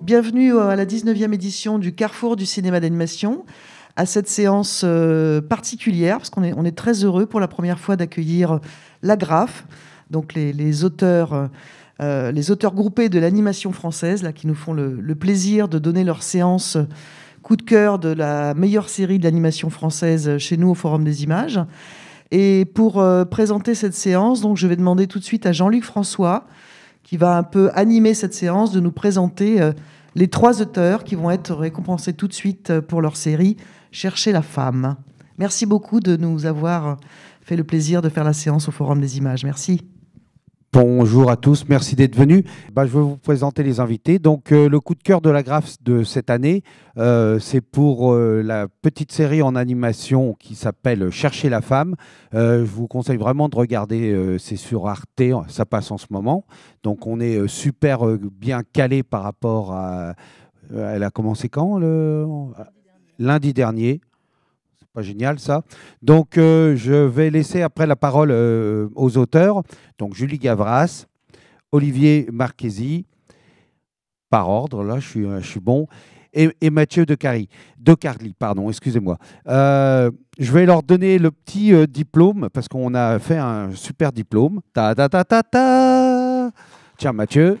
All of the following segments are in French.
Bienvenue à la 19e édition du Carrefour du cinéma d'animation, à cette séance particulière, parce qu'on est très heureux pour la première fois d'accueillir l'Agraphe, donc les auteurs groupés de l'animation française, là, qui nous font le plaisir de donner leur séance coup de cœur de la meilleure série de l'animation française chez nous au Forum des Images. Et pour présenter cette séance, donc, je vais demander tout de suite à Jean-Luc François, qui va un peu animer cette séance, de nous présenter les 3 auteurs qui vont être récompensés tout de suite pour leur série « Chercher la femme ». Merci beaucoup de nous avoir fait le plaisir de faire la séance au Forum des Images. Merci. Bonjour à tous, merci d'être venus. Je vais vous présenter les invités. Donc, le coup de cœur de l'Agraphe de cette année, c'est pour la petite série en animation qui s'appelle Chercher la femme. Je vous conseille vraiment de regarder, c'est sur Arte, ça passe en ce moment. Donc, on est super bien calé par rapport à... Elle a commencé quand lundi dernier. Pas génial ça. Donc je vais laisser après la parole aux auteurs. Donc Julie Gavras, Olivier Marchesi, par ordre, là je suis bon, et Mathieu Decarly, pardon, excusez-moi. Je vais leur donner le petit diplôme, parce qu'on a fait un super diplôme. Ta ta ta ta ta. Tiens Mathieu.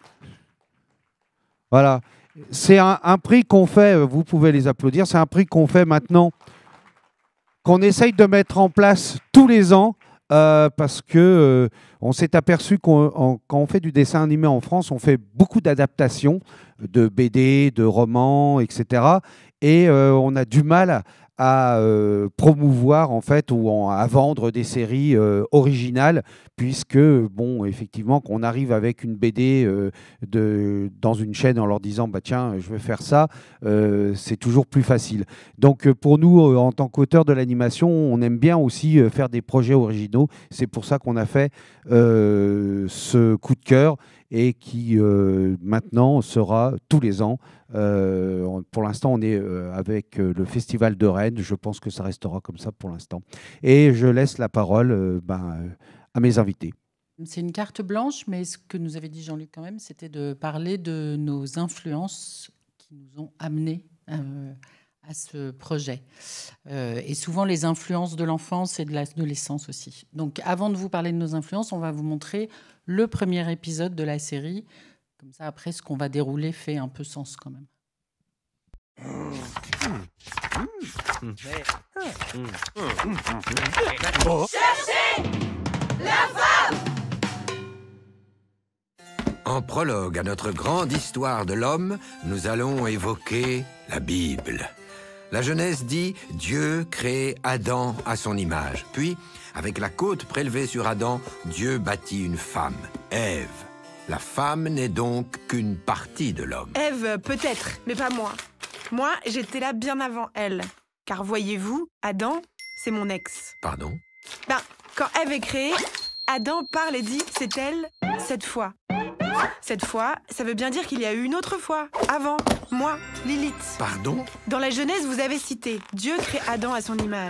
Voilà. C'est un prix qu'on fait, vous pouvez les applaudir, c'est un prix qu'on fait maintenant, qu'on essaye de mettre en place tous les ans, parce que on s'est aperçu quand on fait du dessin animé en France, on fait beaucoup d'adaptations de BD, de romans, etc. Et on a du mal à promouvoir en fait ou à vendre des séries originales, puisque bon, effectivement, qu'on arrive avec une BD dans une chaîne en leur disant bah tiens, je vais faire ça, c'est toujours plus facile. Donc pour nous, en tant qu'auteurs de l'animation, on aime bien aussi faire des projets originaux. C'est pour ça qu'on a fait ce coup de cœur et qui maintenant sera tous les ans. Pour l'instant, on est avec le Festival de Rennes. Je pense que ça restera comme ça pour l'instant. Et je laisse la parole à mes invités. C'est une carte blanche, mais ce que nous avait dit Jean-Luc quand même, c'était de parler de nos influences qui nous ont amenés à ce projet. Et souvent les influences de l'enfance et de l'adolescence aussi. Donc avant de vous parler de nos influences, on va vous montrer le premier épisode de la série. Comme ça, après, ce qu'on va dérouler fait un peu sens quand même. Cherchez la femme! En prologue à notre grande histoire de l'homme, nous allons évoquer la Bible. La Genèse dit « Dieu crée Adam à son image ». Puis, avec la côte prélevée sur Adam, Dieu bâtit une femme, Ève. La femme n'est donc qu'une partie de l'homme. Ève, peut-être, mais pas moi. Moi, j'étais là bien avant elle. Car voyez-vous, Adam, c'est mon ex. Pardon? Quand Ève est créée, Adam parle et dit « c'est elle, cette fois ». Cette fois, ça veut bien dire qu'il y a eu une autre fois, avant, moi, Lilith. Pardon? Dans la Genèse, vous avez cité « Dieu crée Adam à son image ».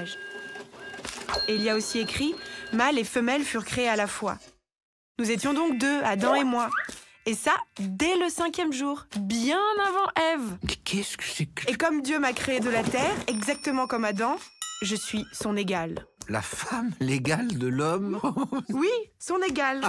Et il y a aussi écrit « mâle et femelle furent créés à la fois ». Nous étions donc 2, Adam et moi. Et ça, dès le 5e jour, bien avant Ève. Mais qu'est-ce que c'est que... Et comme Dieu m'a créé de la terre, exactement comme Adam, je suis son égal. La femme l'égale de l'homme? Oui, son égal.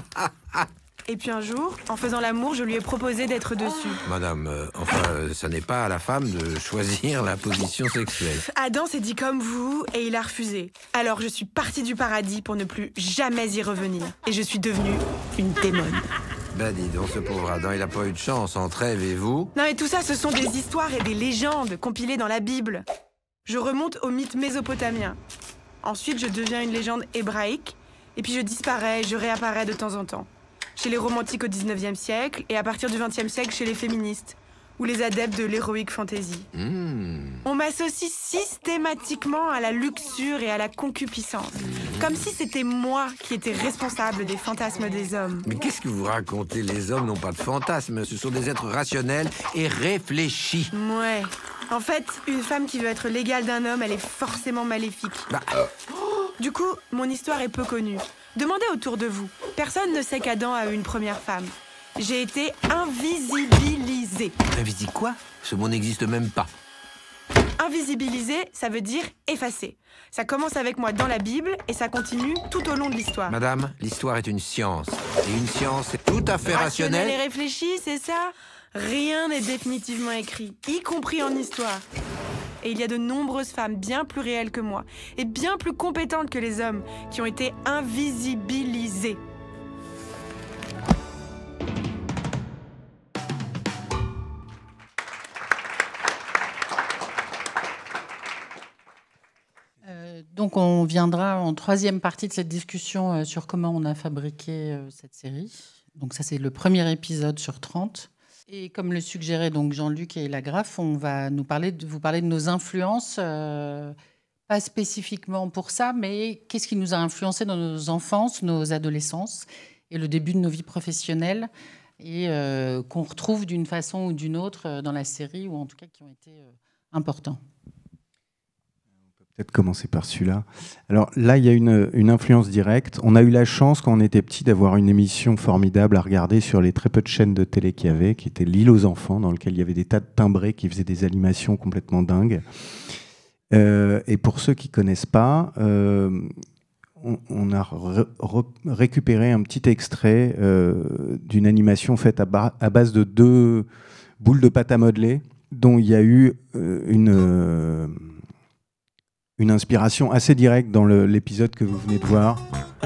Et puis un jour, en faisant l'amour, je lui ai proposé d'être dessus. Madame, ça n'est pas à la femme de choisir la position sexuelle. Adam s'est dit comme vous et il a refusé. Alors je suis partie du paradis pour ne plus jamais y revenir. Et je suis devenue une démone. Ben dis donc, ce pauvre Adam, il n'a pas eu de chance entre Ève et vous. Non mais tout ça, ce sont des histoires et des légendes compilées dans la Bible. Je remonte au mythe mésopotamien. Ensuite, je deviens une légende hébraïque. Et puis je disparais et je réapparais de temps en temps. Chez les romantiques au 19e siècle et à partir du 20e siècle chez les féministes ou les adeptes de l'heroic fantasy. On m'associe systématiquement à la luxure et à la concupiscence. Comme si c'était moi qui étais responsable des fantasmes des hommes. Mais qu'est-ce que vous racontez? Les hommes n'ont pas de fantasmes, ce sont des êtres rationnels et réfléchis. Ouais. En fait, une femme qui veut être l'égale d'un homme, elle est forcément maléfique. Du coup, mon histoire est peu connue. Demandez autour de vous. Personne ne sait qu'Adam a eu une première femme. J'ai été invisibilisée. invisibiliser. Quoi? Ce mot n'existe même pas. Invisibiliser, ça veut dire effacer. Ça commence avec moi dans la Bible et ça continue tout au long de l'histoire. Madame, l'histoire est une science. Et une science est tout à fait rationnelle. Et réfléchie, c'est ça? Rien n'est définitivement écrit, y compris en histoire. Et il y a de nombreuses femmes bien plus réelles que moi et bien plus compétentes que les hommes qui ont été invisibilisées. Donc on viendra en troisième partie de cette discussion sur comment on a fabriqué cette série. Donc ça c'est le premier épisode sur 30. Et comme le suggérait donc Jean-Luc et Lagraffe, on va vous parler de nos influences, pas spécifiquement pour ça, mais qu'est-ce qui nous a influencé dans nos enfances, nos adolescences et le début de nos vies professionnelles et qu'on retrouve d'une façon ou d'une autre dans la série ou en tout cas qui ont été importants. Peut-être commencer par celui-là. Alors là, il y a une influence directe. On a eu la chance, quand on était petit, d'avoir une émission formidable à regarder sur les très peu de chaînes de télé qu'il y avait, qui était L'île aux enfants, dans lequel il y avait des tas de timbrés qui faisaient des animations complètement dingues. Et pour ceux qui ne connaissent pas, on a récupéré un petit extrait d'une animation faite à base de 2 boules de pâte à modeler, dont il y a eu une inspiration assez directe dans l'épisode que vous venez de voir.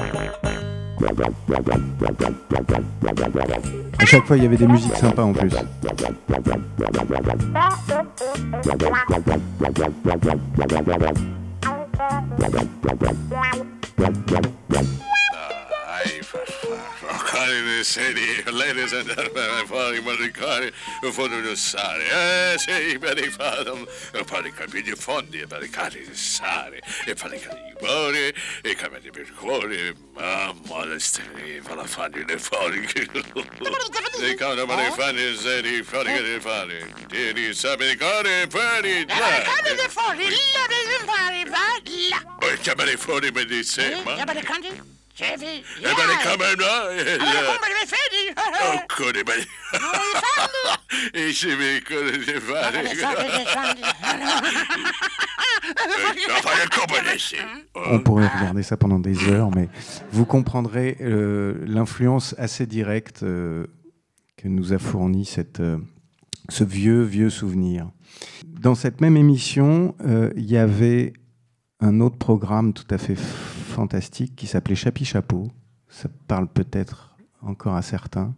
À chaque fois, il y avait des musiques sympas en plus. Ladies and gentlemen, fuori maricari, fuori rossare, sì, per i fadom, per i capelli fondi, per i cari rossari, e per i capelli buoni, e i capelli per cuore, mamma le stelle, per la fanni le fuori, e quando me ne fanno seri, fuori che ne fanno, tieni, sapi di cuore, fuori, Capelli di fuori, là, là. e che me ne fuori mi dice, ma... Ja, maar dat kan niet. Chevy, E me ne come no, e kom maar weer verder. oh, come me... E se mi come ne fare... On pourrait regarder ça pendant des heures, mais vous comprendrez l'influence assez directe que nous a fourni ce vieux souvenir. Dans cette même émission, il y avait un autre programme tout à fait fantastique qui s'appelait Chapi Chapeau. Ça parle peut-être encore à certains.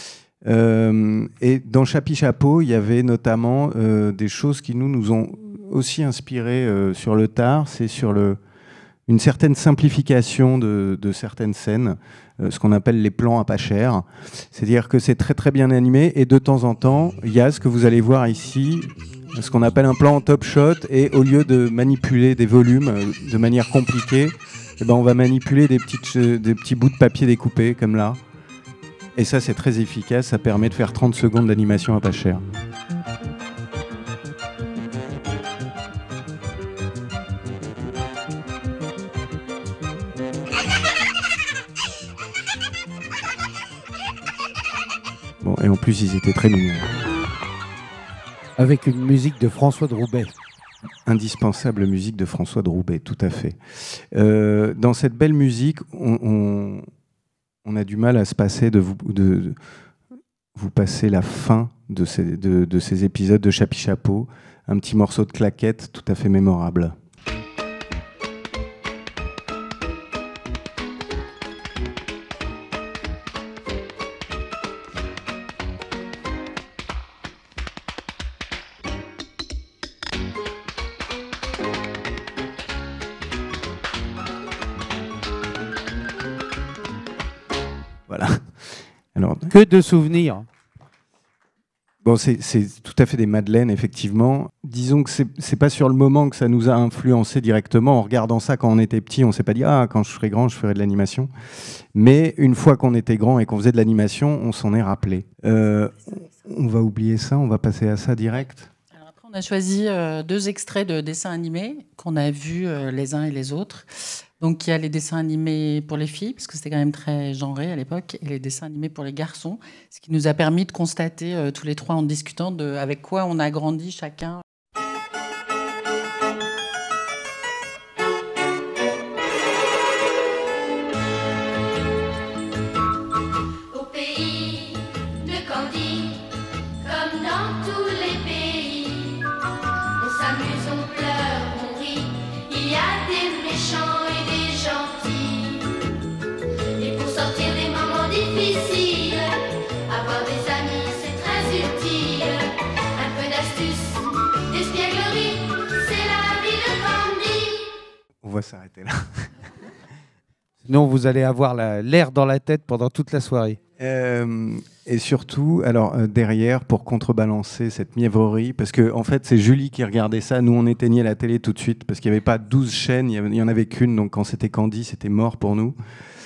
Et dans Chapi Chapeau, il y avait notamment des choses qui nous ont aussi inspirés sur le tard. C'est sur une certaine simplification de certaines scènes, ce qu'on appelle les plans à pas cher. C'est-à-dire que c'est très très bien animé et de temps en temps, il y a ce que vous allez voir ici, ce qu'on appelle un plan en top shot, et au lieu de manipuler des volumes de manière compliquée, eh ben on va manipuler des petits bouts de papier découpés comme là. Et ça, c'est très efficace, ça permet de faire 30 secondes d'animation à pas cher. Bon, et en plus, ils étaient très mignons. Avec une musique de François de Roubaix. Indispensable musique de François de Roubaix, tout à fait. Dans cette belle musique, on a du mal à se passer de vous passer la fin de ces épisodes de Chapi Chapeau, un petit morceau de claquette tout à fait mémorable. Voilà. Alors, que de souvenirs. Bon, c'est tout à fait des madeleines, effectivement. Disons que c'est pas sur le moment que ça nous a influencé directement. En regardant ça quand on était petit, on s'est pas dit « Ah, quand je serai grand, je ferai de l'animation ». Mais une fois qu'on était grand et qu'on faisait de l'animation, on s'en est rappelé. On va oublier ça, on va passer à ça direct. Alors après, On a choisi 2 extraits de dessins animés qu'on a vus les uns et les autres. Donc il y a les dessins animés pour les filles, parce que c'était quand même très genré à l'époque, et les dessins animés pour les garçons, ce qui nous a permis de constater tous les trois en discutant avec quoi on a grandi chacun. Au pays de Candy, comme dans tous les pays, on s'amuse, on pleure, on rit, il y a des méchants et des gentils. Et pour sortir des moments difficiles, avoir des amis c'est très utile. Un peu d'astuce, d'espièglerie, c'est la vie de Candy. On va s'arrêter là. Sinon, vous allez avoir l'air dans la tête pendant toute la soirée. Et surtout, alors derrière, pour contrebalancer cette mièvrerie, parce que en fait, c'est Julie qui regardait ça. Nous, on éteignait la télé tout de suite parce qu'il n'y avait pas 12 chaînes, il n'y en avait qu'une. Donc, quand c'était Candy, c'était mort pour nous.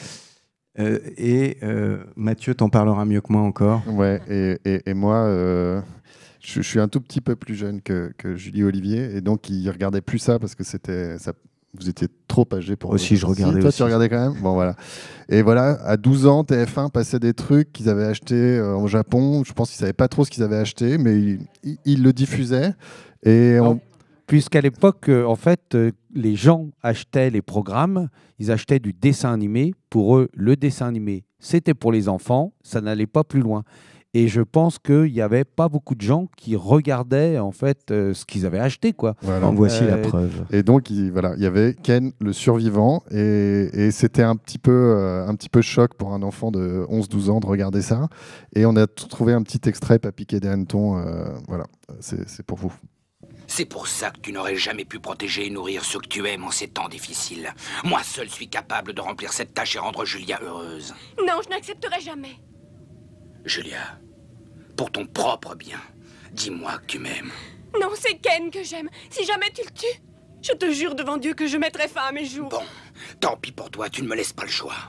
Mathieu t'en parlera mieux que moi encore. Ouais, et moi, je suis un tout petit peu plus jeune que Julie Olivier, et donc il regardait plus ça parce que c'était ça. Vous étiez trop âgé pour aussi. Je regardais. Toi, aussi. tu regardais quand même. Bon, voilà. Et voilà, à 12 ans, TF1 passait des trucs qu'ils avaient achetés au Japon. Je pense qu'ils savaient pas trop ce qu'ils avaient acheté, mais ils le diffusaient. Et puisqu'à l'époque, en fait, les gens achetaient les programmes, ils achetaient du dessin animé. Pour eux, le dessin animé, c'était pour les enfants, ça n'allait pas plus loin. Et je pense qu'il n'y avait pas beaucoup de gens qui regardaient en fait ce qu'ils avaient acheté, quoi. Voilà. En voici la preuve. Et donc, il y avait Ken, le survivant, et c'était un petit peu choc pour un enfant de 11-12 ans de regarder ça. Et on a trouvé un petit extrait, pas piqué des hannetons. Voilà, c'est pour vous. C'est pour ça que tu n'aurais jamais pu protéger et nourrir ceux que tu aimes en ces temps difficiles. Moi seul suis capable de remplir cette tâche et rendre Julia heureuse. Non, je n'accepterai jamais. Julia, pour ton propre bien, dis-moi que tu m'aimes. Non, c'est Ken que j'aime. Si jamais tu le tues, je te jure devant Dieu que je mettrai fin à mes jours. Bon, tant pis pour toi, tu ne me laisses pas le choix.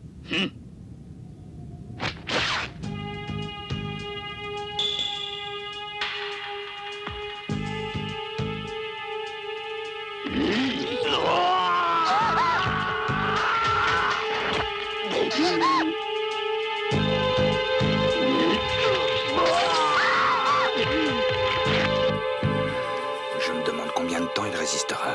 Je me demande combien de temps il résistera.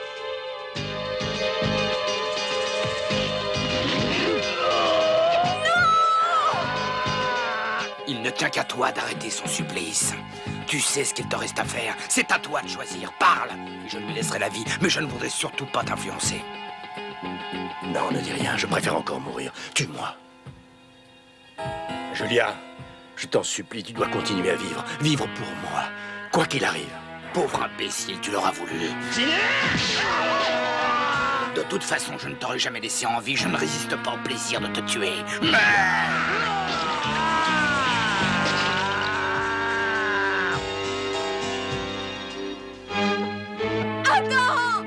Il ne tient qu'à toi d'arrêter son supplice. Tu sais ce qu'il te reste à faire. C'est à toi de choisir. Parle. Je lui laisserai la vie, mais je ne voudrais surtout pas t'influencer. Non, ne dis rien. Je préfère encore mourir. Tue-moi. Julia, je t'en supplie, tu dois continuer à vivre. Vivre pour moi, quoi qu'il arrive. Pauvre imbécile, tu l'auras voulu. De toute façon, je ne t'aurais jamais laissé en vie. Je ne résiste pas au plaisir de te tuer. Attends!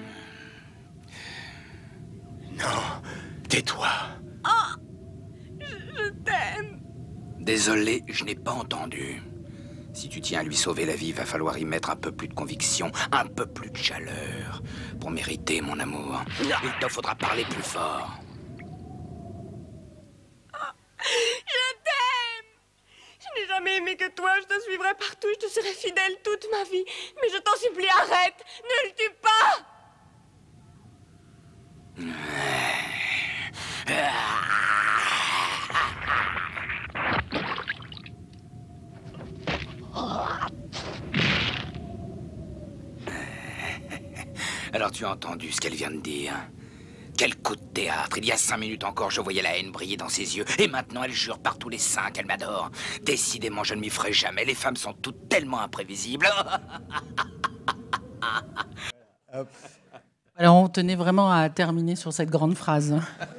Non, tais-toi. Oh, je t'aime. Désolé, je n'ai pas entendu. Si tu tiens à lui sauver la vie, va falloir y mettre un peu plus de conviction, un peu plus de chaleur. Pour mériter mon amour, il te faudra parler plus fort. Je t'aime. Je n'ai jamais aimé que toi. Je te suivrai partout. Je te serai fidèle toute ma vie. Mais je t'en supplie, arrête. Ne le tue pas. Alors tu as entendu ce qu'elle vient de dire? Quel coup de théâtre! Il y a 5 minutes encore, je voyais la haine briller dans ses yeux. Et maintenant, elle jure par tous les saints qu'elle m'adore. Décidément, je ne m'y ferai jamais. Les femmes sont toutes tellement imprévisibles. Alors, on tenait vraiment à terminer sur cette grande phrase.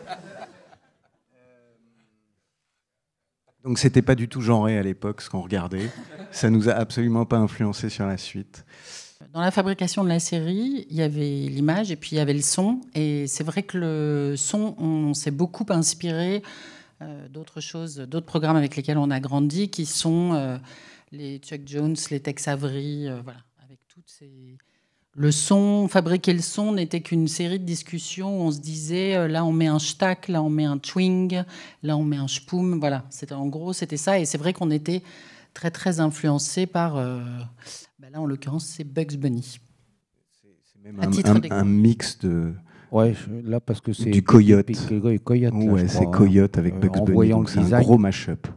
Donc, c'était pas du tout genré à l'époque, ce qu'on regardait. Ça nous a absolument pas influencé sur la suite. Dans la fabrication de la série, il y avait l'image et puis il y avait le son. Et c'est vrai que le son, on s'est beaucoup inspiré d'autres choses, d'autres programmes avec lesquels on a grandi, qui sont les Chuck Jones, les Tex Avery, voilà. toutes ces... Le son, fabriquer le son n'était qu'une série de discussions où on se disait là on met un shtak, là on met un chwing, là on met un shpoum. Voilà, en gros c'était ça. Et c'est vrai qu'on était très très influencé par, là en l'occurrence c'est Bugs Bunny. C'est même un mix de... Ouais, là parce que c'est... Du Coyote. Coyote là, ouais, c'est Coyote avec Bugs Bunny, donc c'est un gros mash-up.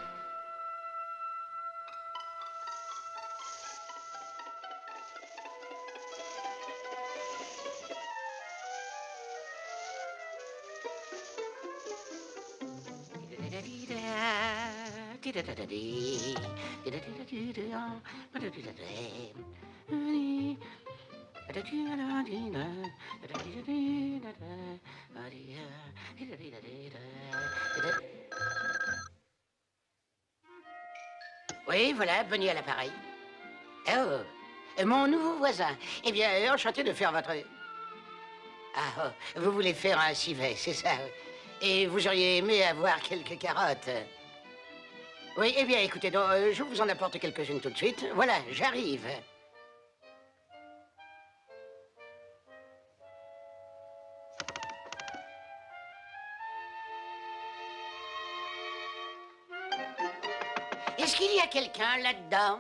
Oui, voilà, Bunny à l'appareil. Oh, mon nouveau voisin. Eh bien, enchanté de faire votre... Ah, oh, vous voulez faire un civet, c'est ça. Et vous auriez aimé avoir quelques carottes. Oui, eh bien, écoutez, donc, je vous en apporte quelques-unes tout de suite. Voilà, j'arrive. Est-ce qu'il y a quelqu'un là-dedans?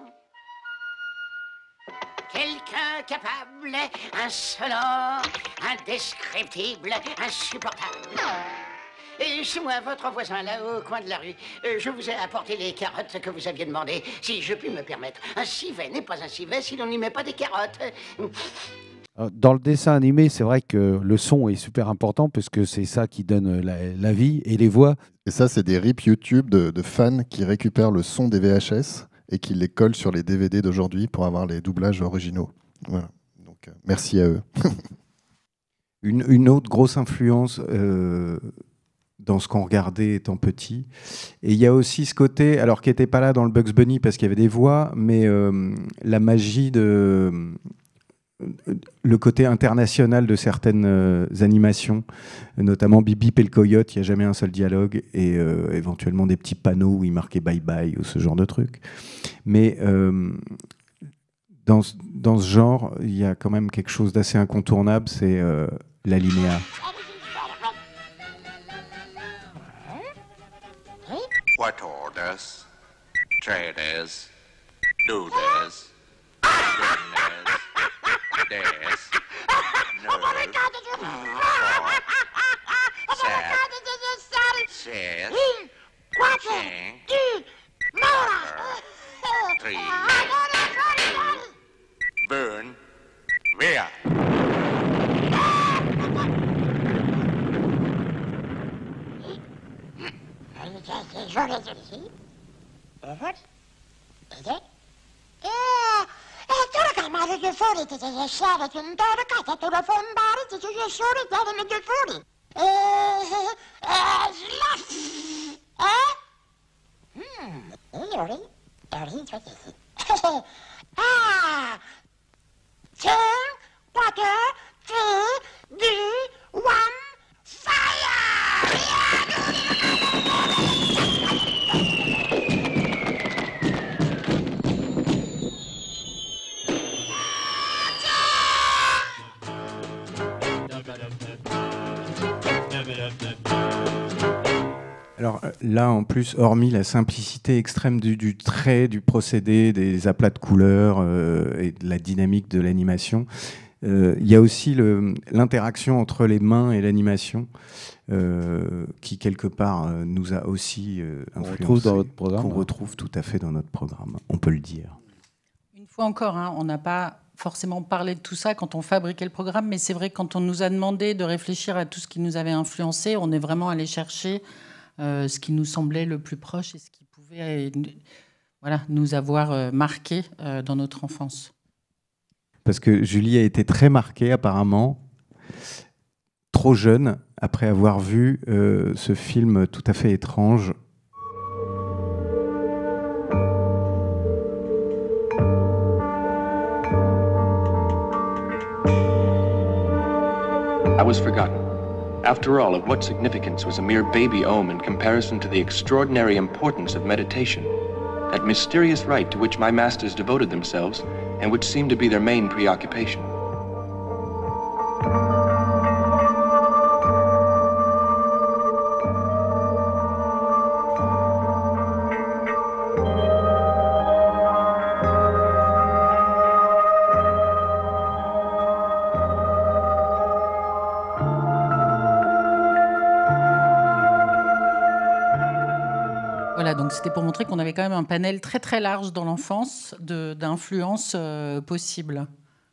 Quelqu'un capable, insolent, indescriptible, insupportable? C'est moi, votre voisin, là, au coin de la rue. Je vous ai apporté les carottes que vous aviez demandées, si je puis me permettre. Un civet n'est pas un civet si l'on n'y met pas des carottes. Dans le dessin animé, c'est vrai que le son est super important parce que c'est ça qui donne la vie et les voix. Et ça, c'est des rips YouTube de fans qui récupèrent le son des VHS et qui les collent sur les DVD d'aujourd'hui pour avoir les doublages originaux. Voilà. Donc, merci à eux. Une autre grosse influence dans ce qu'on regardait étant petit. Et il y a aussi ce côté, alors qui n'était pas là dans le Bugs Bunny parce qu'il y avait des voix, mais la magie de... le côté international de certaines animations, notamment Bip Bip et le Coyote, il n'y a jamais un seul dialogue, et éventuellement des petits panneaux où il marquait bye bye ou ce genre de truc. Mais dans ce genre, il y a quand même quelque chose d'assez incontournable, c'est l'alinéa. What orders? Traders? Looters? Des, no, says, king, three, burn, where? Alors là, en plus, hormis la simplicité extrême du trait, du procédé, des aplats de couleurs et de la dynamique de l'animation, il y a aussi l'interaction entre les mains et l'animation qui, quelque part, nous a aussi influencé, qu'on retrouve tout à fait dans notre programme, on peut le dire. Une fois encore, on n'a pas forcément parlé de tout ça quand on fabriquait le programme, mais c'est vrai que quand on nous a demandé de réfléchir à tout ce qui nous avait influencé, on est vraiment allé chercher ce qui nous semblait le plus proche et ce qui pouvait nous avoir marqué dans notre enfance. Parce que Julie a été très marquée apparemment, trop jeune, après avoir vu ce film tout à fait étrange. I was forgotten. After all, of what significance was a mere baby ohm in comparison to the extraordinary importance of meditation, that mysterious rite to which my masters devoted themselves and which seemed to be their main preoccupation. Voilà, donc c'était pour montrer qu'on avait quand même un panel très très large dans l'enfance d'influences possibles.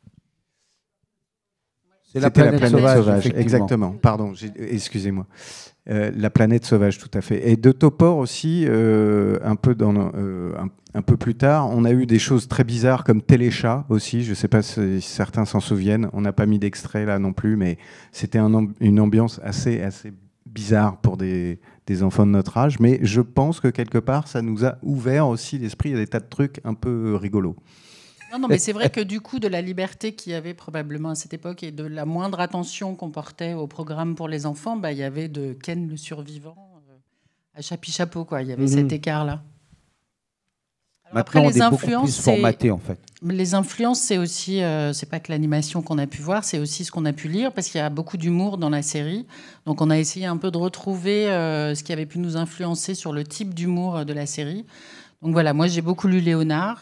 C'est la C'était planète sauvage, exactement. Pardon, excusez-moi. La planète sauvage, tout à fait. Et de Topor aussi, un peu plus tard, on a eu des choses très bizarres comme Téléchat aussi. Je ne sais pas si certains s'en souviennent. On n'a pas mis d'extrait là non plus, mais c'était une ambiance assez bizarre pour des enfants de notre âge. Mais je pense que quelque part, ça nous a ouvert aussi l'esprit à des tas de trucs un peu rigolos. Non, mais c'est vrai que du coup, de la liberté qu'il y avait probablement à cette époque et de la moindre attention qu'on portait au programme pour les enfants, il y avait de Ken le survivant à Chapi-Chapeau, quoi. Il y avait cet écart-là. Maintenant, on est beaucoup plus formaté, en fait. Les influences, c'est aussi, c'est pas que l'animation qu'on a pu voir, c'est aussi ce qu'on a pu lire, parce qu'il y a beaucoup d'humour dans la série. Donc, on a essayé un peu de retrouver ce qui avait pu nous influencer sur le type d'humour de la série. Donc voilà, moi, j'ai beaucoup lu Léonard.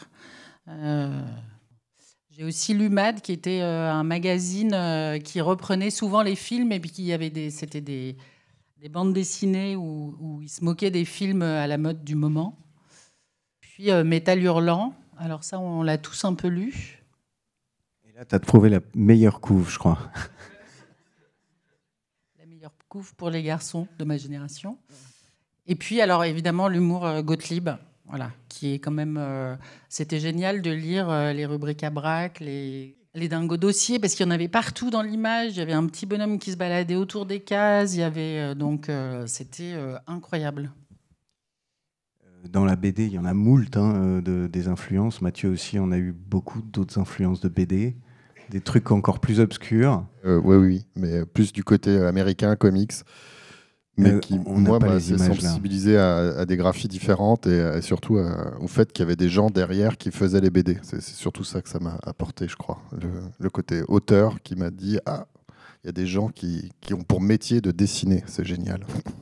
J'ai aussi lu Mad, qui était un magazine qui reprenait souvent les films, et puis c'était des bandes dessinées où ils se moquaient des films à la mode du moment. Puis Métal Hurlant, alors ça on l'a tous un peu lu. Et là tu as trouvé la meilleure couve, je crois. La meilleure couve pour les garçons de ma génération. Et puis alors évidemment l'humour Gottlieb. Voilà, qui est quand même. C'était génial de lire les rubriques à braque, les dingos dossiers, parce qu'il y en avait partout dans l'image. Il y avait un petit bonhomme qui se baladait autour des cases. Il y avait c'était incroyable. Dans la BD, il y en a moult des influences. Mathieu aussi, on a eu beaucoup d'autres influences de BD, des trucs encore plus obscurs. Oui, mais plus du côté américain, comics. Mais qui, moi, m'a sensibilisé à des graphies différentes et surtout au fait qu'il y avait des gens derrière qui faisaient les BD. C'est surtout ça que ça m'a apporté, je crois. Le côté auteur qui m'a dit « Ah, il y a des gens qui ont pour métier de dessiner, c'est génial. »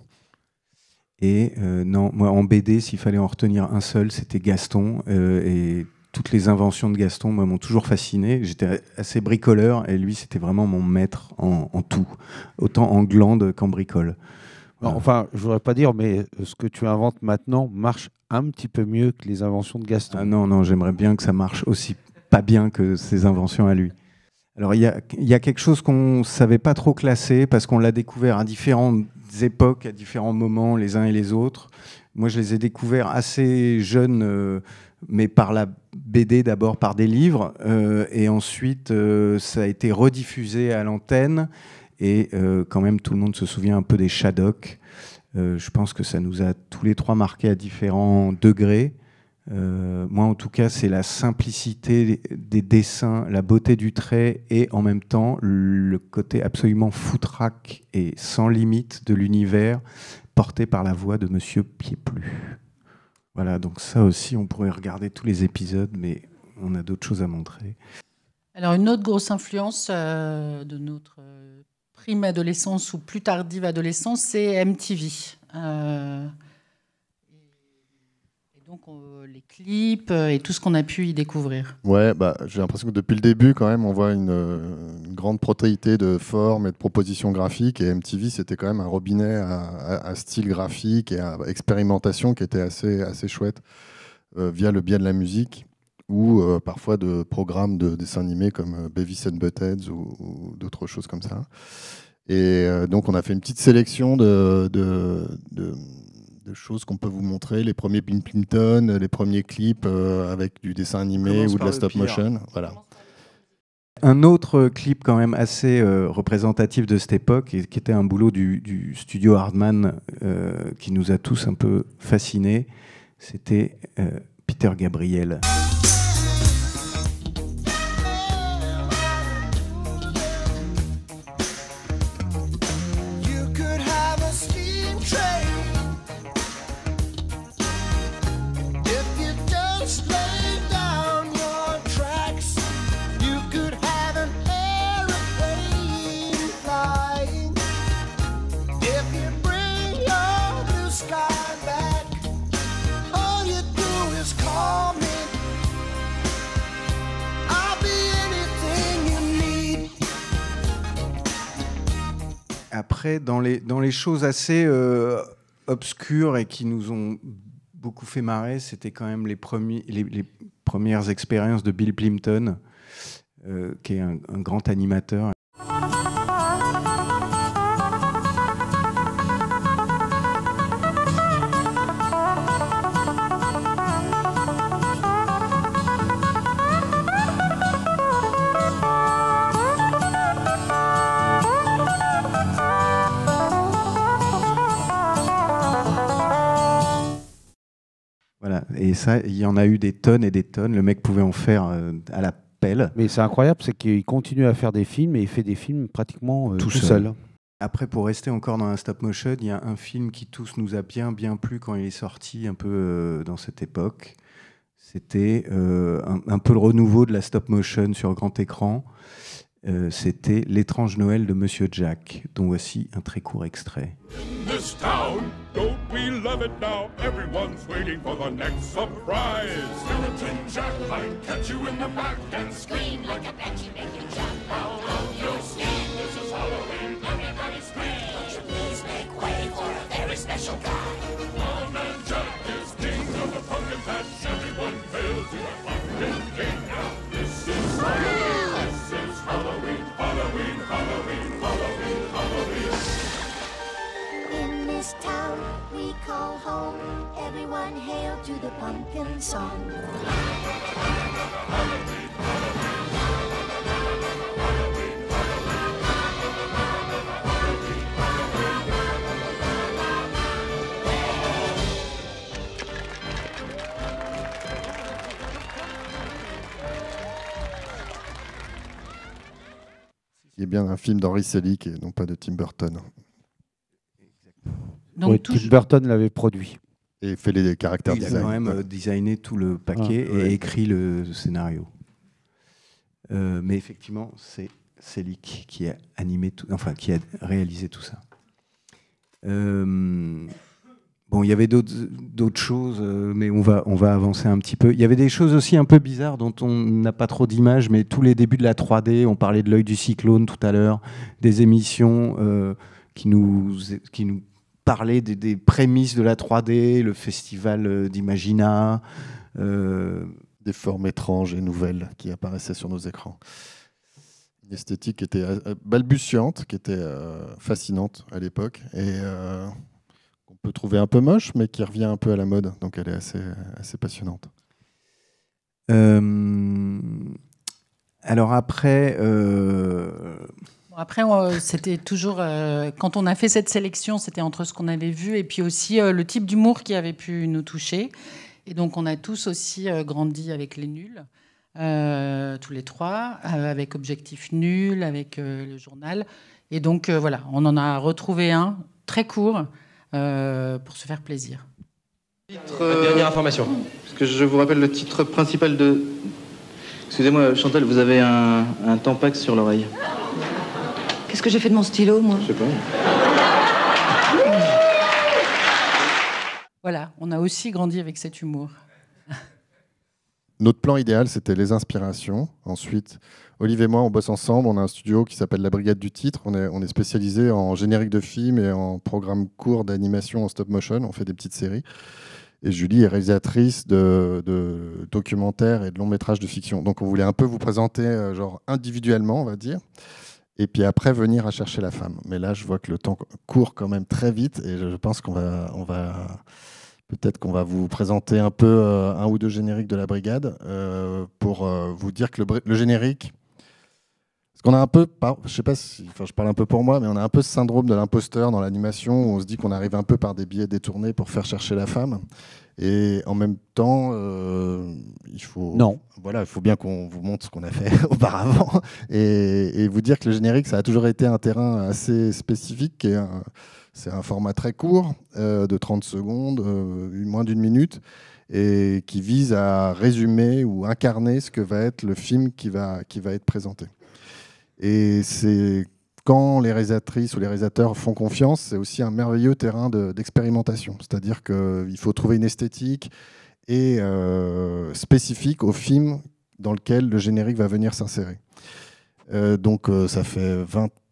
Et non, moi, en BD, s'il fallait en retenir un seul, c'était Gaston. Et toutes les inventions de Gaston m'ont toujours fasciné. J'étais assez bricoleur et lui, c'était vraiment mon maître en tout, autant en glande qu'en bricole. Voilà. Enfin, je ne voudrais pas dire, mais ce que tu inventes maintenant marche un petit peu mieux que les inventions de Gaston. Ah non, j'aimerais bien que ça marche aussi pas bien que ses inventions à lui. Alors, il y a quelque chose qu'on ne savait pas trop classer parce qu'on l'a découvert à différentes époques, à différents moments, les uns et les autres. Moi, je les ai découverts assez jeunes, mais par la BD d'abord, par des livres. Et ensuite, ça a été rediffusé à l'antenne. Et quand même, tout le monde se souvient un peu des Shadok. Je pense que ça nous a tous les trois marqués à différents degrés. Moi, en tout cas, c'est la simplicité des dessins, la beauté du trait et en même temps le côté absolument foutraque et sans limite de l'univers porté par la voix de Monsieur Pieplu. Voilà, donc ça aussi, on pourrait regarder tous les épisodes, mais on a d'autres choses à montrer. Alors, une autre grosse influence de notre prime adolescence ou plus tardive adolescence, c'est MTV. Donc les clips et tout ce qu'on a pu y découvrir. Ouais, j'ai l'impression que depuis le début, quand même, on voit une grande protéité de formes et de propositions graphiques. Et MTV, c'était quand même un robinet à style graphique et à expérimentation qui était assez chouette via le biais de la musique ou parfois de programmes de dessins animés comme Beavis and Butthead ou d'autres choses comme ça. Et donc, on a fait une petite sélection de choses qu'on peut vous montrer, les premiers Bill Clinton, les premiers clips avec du dessin animé ou de la stop motion. Voilà. Un autre clip quand même assez représentatif de cette époque, et qui était un boulot du studio Hardman qui nous a tous un peu fascinés, c'était Peter Gabriel. If you just lay down your tracks après, dans les choses assez obscures et qui nous ont beaucoup fait marrer, c'était quand même les premières expériences de Bill Plympton, qui est un grand animateur. Voilà, et ça, il y en a eu des tonnes et des tonnes. Le mec pouvait en faire à la pelle. Mais c'est incroyable, c'est qu'il continue à faire des films et il fait des films pratiquement tout seul. Après, pour rester encore dans un stop motion, il y a un film qui tous nous a bien plu quand il est sorti, un peu dans cette époque. C'était un peu le renouveau de la stop motion sur grand écran. C'était L'étrange Noël de Monsieur Jack, dont voici un très court extrait. This town, don't we love it now? Everyone's waiting for the next surprise. Skeleton Jack might catch you in the back and scream like a banshee, make you jump out of your skin. This is Halloween, everybody scream. Won't you please make way for a very special guy? Old Man Jack is king of the pumpkin patch. Everyone hail to the pumpkin king. Now this is Halloween, this is Halloween, Halloween, Halloween, Halloween, Halloween. In this town we call home, everyone hail to the pumpkin song. Qui est bien un film d'Henry Selick et non pas de Tim Burton. Donc, Ouais, Tim Burton l'avait produit. Et fait les caractères Il a design. quand même designé tout le paquet et écrit le scénario. Mais effectivement, c'est Selick qui a animé tout, enfin qui a réalisé tout ça. Bon, il y avait d'autres choses, mais on va avancer un petit peu. Il y avait des choses aussi un peu bizarres dont on n'a pas trop d'images, mais tous les débuts de la 3D, on parlait de l'œil du cyclone tout à l'heure, des émissions qui nous parlaient des prémices de la 3D, le festival d'Imagina. Des formes étranges et nouvelles qui apparaissaient sur nos écrans. Une esthétique qui était balbutiante, qui était fascinante à l'époque, et qu'on peut trouver un peu moche, mais qui revient un peu à la mode. Donc elle est assez passionnante. Alors après... Après, c'était toujours... quand on a fait cette sélection, c'était entre ce qu'on avait vu et puis aussi le type d'humour qui avait pu nous toucher. Et donc, on a tous aussi grandi avec Les Nuls, tous les trois, avec Objectif Nul, avec le journal. Et donc, voilà, on en a retrouvé un très court pour se faire plaisir. Dernière information, parce que je vous rappelle le titre principal de... Excusez-moi, Chantal, vous avez un tampax sur l'oreille. Qu'est-ce que j'ai fait de mon stylo, moi? Je sais pas. Voilà, on a aussi grandi avec cet humour. Notre plan idéal, c'était les inspirations. Ensuite, Olivier et moi, on bosse ensemble. On a un studio qui s'appelle La Brigade du Titre. On est spécialisé en générique de film et en programme court d'animation en stop motion. On fait des petites séries. Et Julie est réalisatrice de documentaires et de longs métrages de fiction. Donc, on voulait un peu vous présenter genre individuellement, on va dire. Et puis après, venir à chercher la femme. Mais là, je vois que le temps court quand même très vite. Et je pense qu'on va peut-être qu'on va vous présenter un peu un ou deux génériques de La Brigade pour vous dire que le générique... Parce qu'on a un peu, je sais pas si, enfin, je parle un peu pour moi, mais on a un peu ce syndrome de l'imposteur dans l'animation où on se dit qu'on arrive un peu par des biais détournés pour faire chercher la femme. Et en même temps, il faut... Non. Voilà, il faut bien qu'on vous montre ce qu'on a fait auparavant et vous dire que le générique, ça a toujours été un terrain assez spécifique. C'est un format très court, de 30 secondes, moins d'une minute, et qui vise à résumer ou incarner ce que va être le film qui va être présenté. Et c'est quand les réalisatrices ou les réalisateurs font confiance, c'est aussi un merveilleux terrain d'expérimentation. C'est-à-dire qu'il faut trouver une esthétique et spécifique au film dans lequel le générique va venir s'insérer. Donc ça fait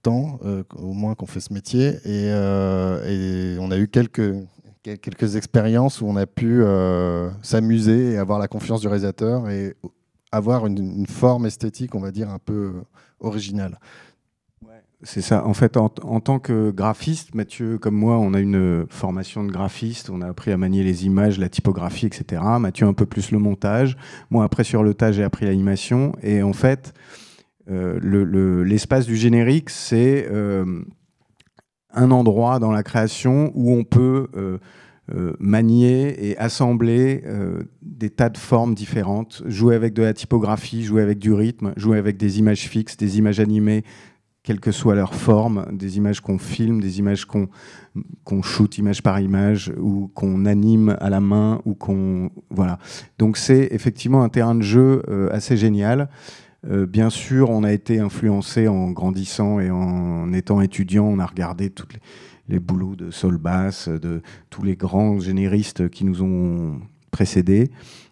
temps, au moins qu'on fait ce métier, et on a eu quelques expériences où on a pu s'amuser et avoir la confiance du réalisateur et avoir une forme esthétique, on va dire, un peu originale. C'est ça. En fait, en tant que graphiste, Mathieu, comme moi, on a une formation de graphiste. On a appris à manier les images, la typographie, etc. Mathieu, un peu plus le montage. Moi, après, sur le tas, j'ai appris l'animation. Et en fait, l'espace du générique, c'est un endroit dans la création où on peut manier et assembler des tas de formes différentes, jouer avec de la typographie, jouer avec du rythme, jouer avec des images fixes, des images animées, quelle que soit leur forme, des images qu'on filme, des images qu'on shoot image par image, ou qu'on anime à la main, ou voilà. Donc c'est effectivement un terrain de jeu assez génial. Bien sûr, on a été influencé en grandissant et en étant étudiant. On a regardé tous les boulots de Saul Bass, de tous les grands généristes qui nous ont précédés.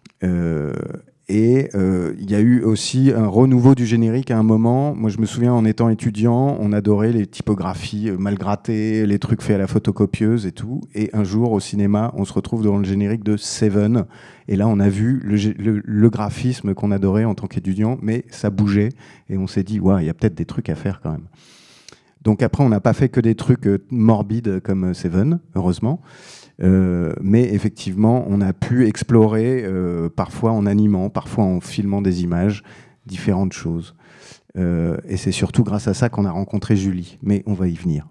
Et il y a eu aussi un renouveau du générique à un moment. Moi, je me souviens, en étant étudiant, on adorait les typographies mal grattées, les trucs faits à la photocopieuse et tout. Et un jour, au cinéma, on se retrouve devant le générique de Seven. Et là, on a vu le graphisme qu'on adorait en tant qu'étudiant, mais ça bougeait. Et on s'est dit, ouais, il y a peut-être des trucs à faire quand même. Donc après, on n'a pas fait que des trucs morbides comme Seven, heureusement. Mais effectivement, on a pu explorer, parfois en animant, parfois en filmant des images, différentes choses. Et c'est surtout grâce à ça qu'on a rencontré Julie. Mais on va y venir.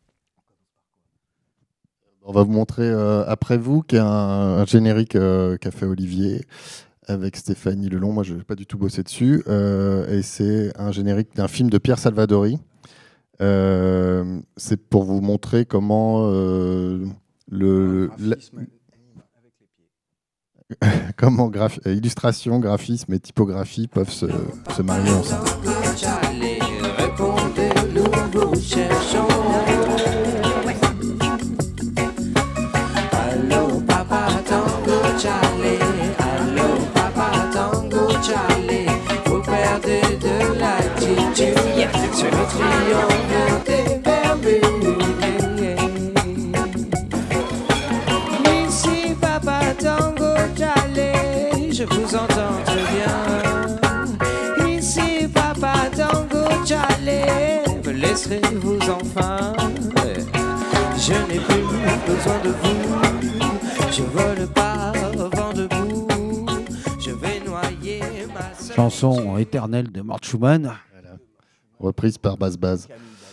On va vous montrer Après vous, qui est un générique qu'a fait Olivier avec Stéphanie Lelon. Moi, je n'ai pas du tout bossé dessus. Et c'est un générique d'un film de Pierre Salvadori. C'est pour vous montrer comment... comment illustration, graphisme et typographie peuvent se marier ensemble. Allô papa tango Charlie, allô papa tango Charlie, vous perdez de l'attitude sur le triangle des Bermudes. Ici papa tango Charlie, je vous entends très bien. Ici papa tango Charlie, me laisserez-vous enfin? Je n'ai plus besoin de vous, je vole pas vent debout, je vais noyer ma sœur. Chanson éternelle de Mort Schumann. Voilà. Reprise par Baz Baz.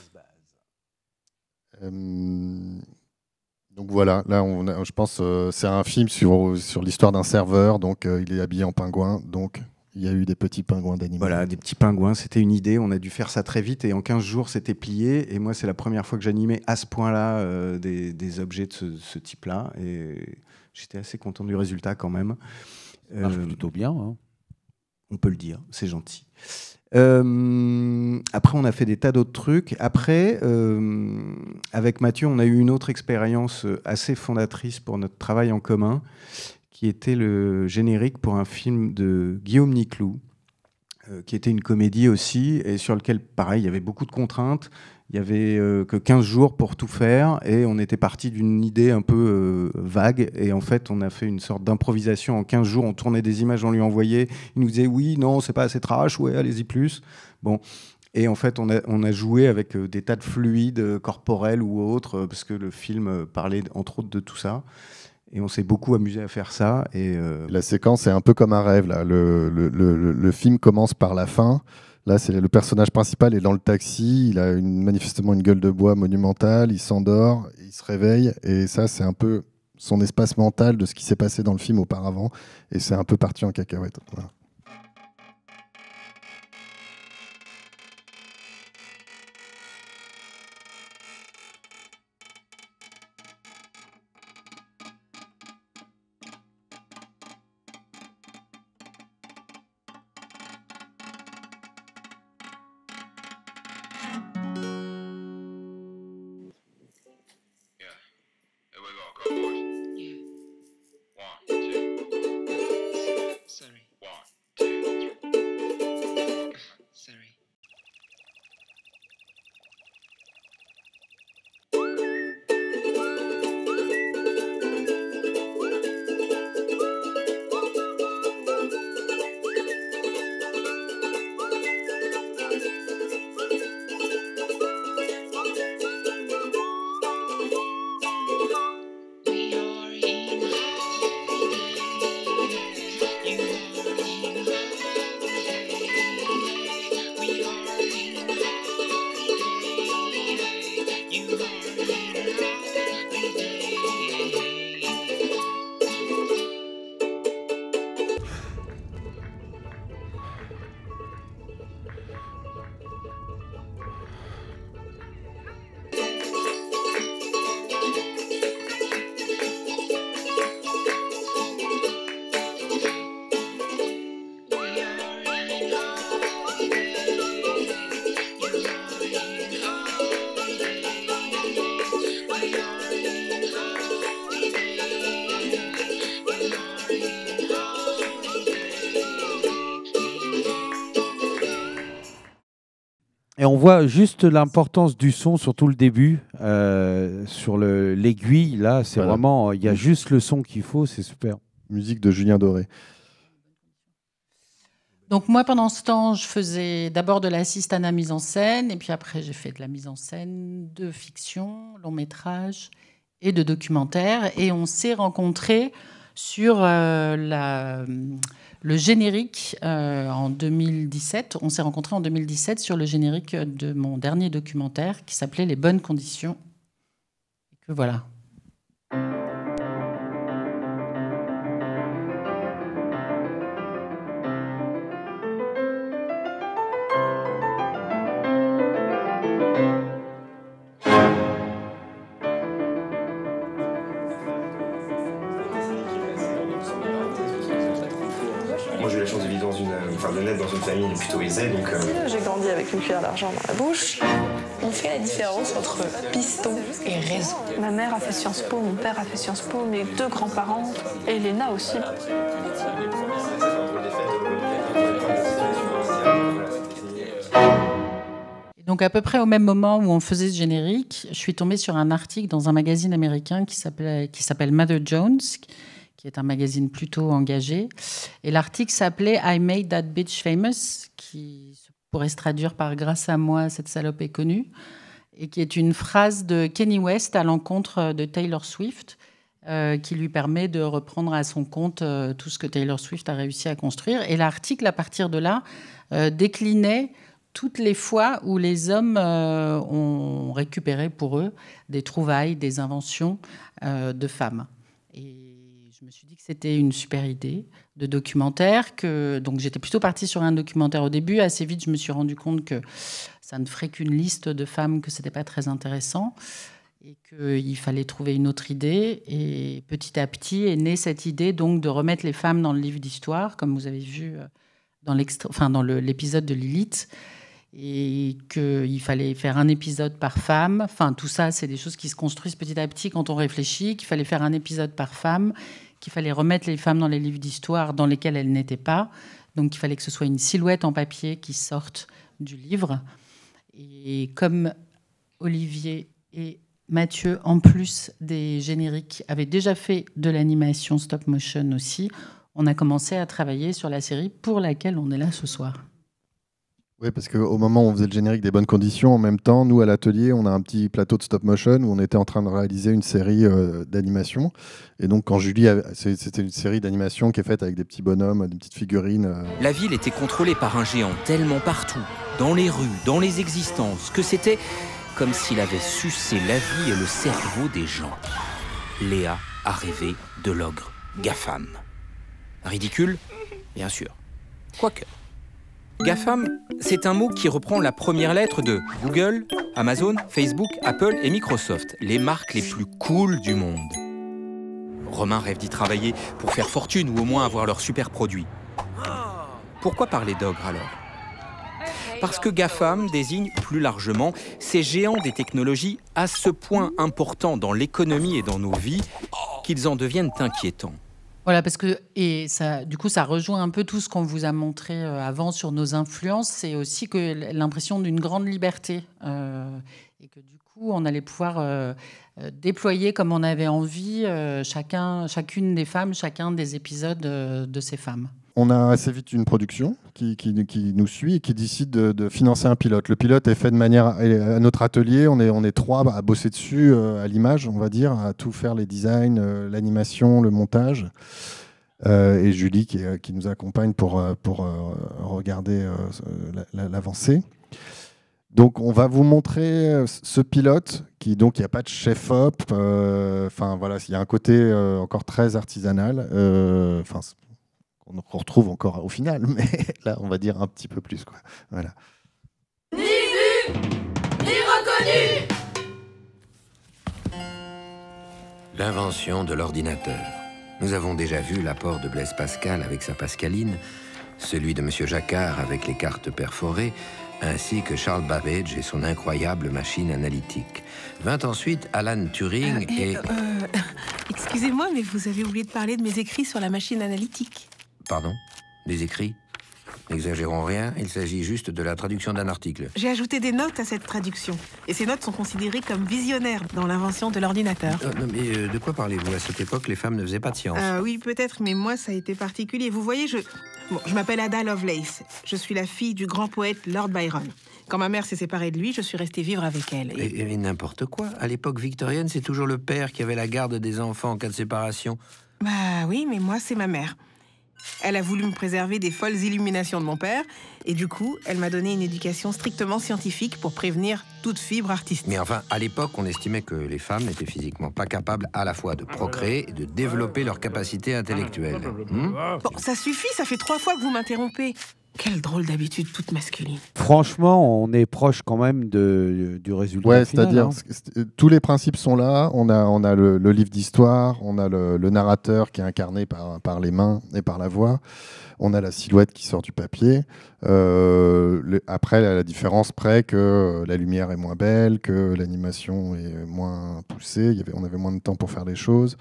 Donc voilà, là je pense c'est un film sur l'histoire d'un serveur, donc il est habillé en pingouin, donc il y a eu des petits pingouins d'animaux. Voilà, des petits pingouins, c'était une idée, on a dû faire ça très vite et en 15 jours c'était plié. Et moi c'est la première fois que j'animais à ce point-là des objets de ce type-là et j'étais assez content du résultat quand même. Ça marche plutôt bien. Hein. On peut le dire, c'est gentil. Après, on a fait des tas d'autres trucs. Après, avec Mathieu, on a eu une autre expérience assez fondatrice pour notre travail en commun, qui était le générique pour un film de Guillaume Niclou, qui était une comédie aussi, et sur lequel, pareil, il y avait beaucoup de contraintes. Il n'y avait que 15 jours pour tout faire, et on était parti d'une idée un peu vague, et en fait, on a fait une sorte d'improvisation. En 15 jours, on tournait des images, on lui envoyait, il nous disait « oui, non, c'est pas assez trash, ouais, allez-y plus ». Bon. Et en fait, on a joué avec des tas de fluides corporels ou autres, parce que le film parlait entre autres de tout ça. Et on s'est beaucoup amusé à faire ça. Et La séquence est un peu comme un rêve. Là. Le film commence par la fin. Là, c'est le personnage principal est dans le taxi. Il a manifestement une gueule de bois monumentale. Il s'endort, il se réveille. Et ça, c'est un peu son espace mental de ce qui s'est passé dans le film auparavant. Et c'est un peu parti en cacahuète. Voilà. Sorry. 1, Et on voit juste l'importance du son, surtout le début, sur l'aiguille. Là, c'est vraiment, il y a juste le son qu'il faut, c'est super. Musique de Julien Doré. Donc moi, pendant ce temps, je faisais d'abord de l'assistanat mise en scène, et puis après, j'ai fait de la mise en scène de fiction, long métrage et de documentaire. Et on s'est rencontrés sur le générique en 2017. On s'est rencontrés en 2017 sur le générique de mon dernier documentaire qui s'appelait Les bonnes conditions. Et que voilà. Moi, j'ai eu la chance de vivre de naître dans une famille plutôt aisée, donc... J'ai grandi avec une cuillère d'argent dans la bouche. On fait la différence entre piston et réseau. Ma mère a fait Sciences Po, mon père a fait Sciences Po, mes deux grands-parents, et Léna aussi. Donc à peu près au même moment où on faisait ce générique, je suis tombée sur un article dans un magazine américain qui s'appelle Mother Jones, qui est un magazine plutôt engagé. Et l'article s'appelait I Made That Bitch Famous, qui pourrait se traduire par Grâce à moi, cette salope est connue, et qui est une phrase de Kanye West à l'encontre de Taylor Swift, qui lui permet de reprendre à son compte tout ce que Taylor Swift a réussi à construire. Et l'article, à partir de là, déclinait toutes les fois où les hommes ont récupéré pour eux des trouvailles, des inventions de femmes. Et je me suis dit que c'était une super idée de documentaire. Donc j'étais plutôt partie sur un documentaire au début. Assez vite, je me suis rendu compte que ça ne ferait qu'une liste de femmes, que ce n'était pas très intéressant et qu'il fallait trouver une autre idée. Et petit à petit est née cette idée donc, de remettre les femmes dans le livre d'histoire, comme vous avez vu dans l'épisode de Lilith. Et qu'il fallait faire un épisode par femme. Enfin, tout ça, c'est des choses qui se construisent petit à petit quand on réfléchit, qu'il fallait faire un épisode par femme, qu'il fallait remettre les femmes dans les livres d'histoire dans lesquels elles n'étaient pas. Donc, il fallait que ce soit une silhouette en papier qui sorte du livre. Et comme Olivier et Mathieu, en plus des génériques, avaient déjà fait de l'animation stop motion aussi, on a commencé à travailler sur la série pour laquelle on est là ce soir. Oui, parce qu'au moment où on faisait le générique des bonnes conditions, en même temps, nous, à l'atelier, on a un petit plateau de stop motion où on était en train de réaliser une série d'animation. Et donc, quand Julie... C'était une série d'animation qui est faite avec des petits bonhommes, des petites figurines. La ville était contrôlée par un géant tellement partout, dans les rues, dans les existences, que c'était comme s'il avait sucé la vie et le cerveau des gens. Léa a rêvé de l'ogre GAFAM. Ridicule, bien sûr. Quoique. GAFAM, c'est un mot qui reprend la première lettre de Google, Amazon, Facebook, Apple et Microsoft, les marques les plus cool du monde. Romain rêve d'y travailler pour faire fortune ou au moins avoir leurs super produits. Pourquoi parler d'ogre alors ? Parce que GAFAM désigne plus largement ces géants des technologies à ce point importants dans l'économie et dans nos vies qu'ils en deviennent inquiétants. Voilà, parce que et ça, du coup, ça rejoint un peu tout ce qu'on vous a montré avant sur nos influences. C'est aussi que l'impression d'une grande liberté et que du coup, on allait pouvoir déployer comme on avait envie chacune des femmes, chacun des épisodes de ces femmes. On a assez vite une production qui nous suit et qui décide de financer un pilote. Le pilote est fait de manière... À notre atelier, on est 3 à bosser dessus, à l'image, on va dire, à tout faire, les designs, l'animation, le montage. Et Julie qui nous accompagne pour regarder l'avancée. Donc, on va vous montrer ce pilote qui, donc, il n'y a pas de chef-op. Enfin, voilà, il y a un côté encore très artisanal. Qu'on retrouve encore au final, mais là, on va dire un petit peu plus, quoi. Voilà. Ni vu, ni reconnu. L'invention de l'ordinateur. Nous avons déjà vu l'apport de Blaise Pascal avec sa Pascaline, celui de M. Jacquard avec les cartes perforées, ainsi que Charles Babbage et son incroyable machine analytique. Vint ensuite Alan Turing et... Excusez-moi, mais vous avez oublié de parler de mes écrits sur la machine analytique. Pardon? Des écrits? N'exagérons rien, il s'agit juste de la traduction d'un article. J'ai ajouté des notes à cette traduction. Et ces notes sont considérées comme visionnaires dans l'invention de l'ordinateur. Non, mais de quoi parlez-vous? À cette époque, les femmes ne faisaient pas de science. Oui, peut-être, mais moi, ça a été particulier. Vous voyez, je m'appelle Ada Lovelace. Je suis la fille du grand poète Lord Byron. Quand ma mère s'est séparée de lui, je suis restée vivre avec elle. Et n'importe quoi. À l'époque victorienne, c'est toujours le père qui avait la garde des enfants en cas de séparation. Bah oui, mais moi, c'est ma mère. Elle a voulu me préserver des folles illuminations de mon père, et du coup, elle m'a donné une éducation strictement scientifique pour prévenir toute fibre artistique. Mais enfin, à l'époque, on estimait que les femmes n'étaient physiquement pas capables à la fois de procréer et de développer leurs capacités intellectuelles. Bon, ça suffit, ça fait 3 fois que vous m'interrompez. Quelle drôle d'habitude toute masculine. Franchement, on est proche quand même du résultat Ouais, final. c'est-à-dire, tous les principes sont là. On a le livre d'histoire, on a le narrateur qui est incarné par les mains et par la voix. On a la silhouette qui sort du papier. Après, la différence près que la lumière est moins belle, que l'animation est moins poussée. On avait moins de temps pour faire les choses.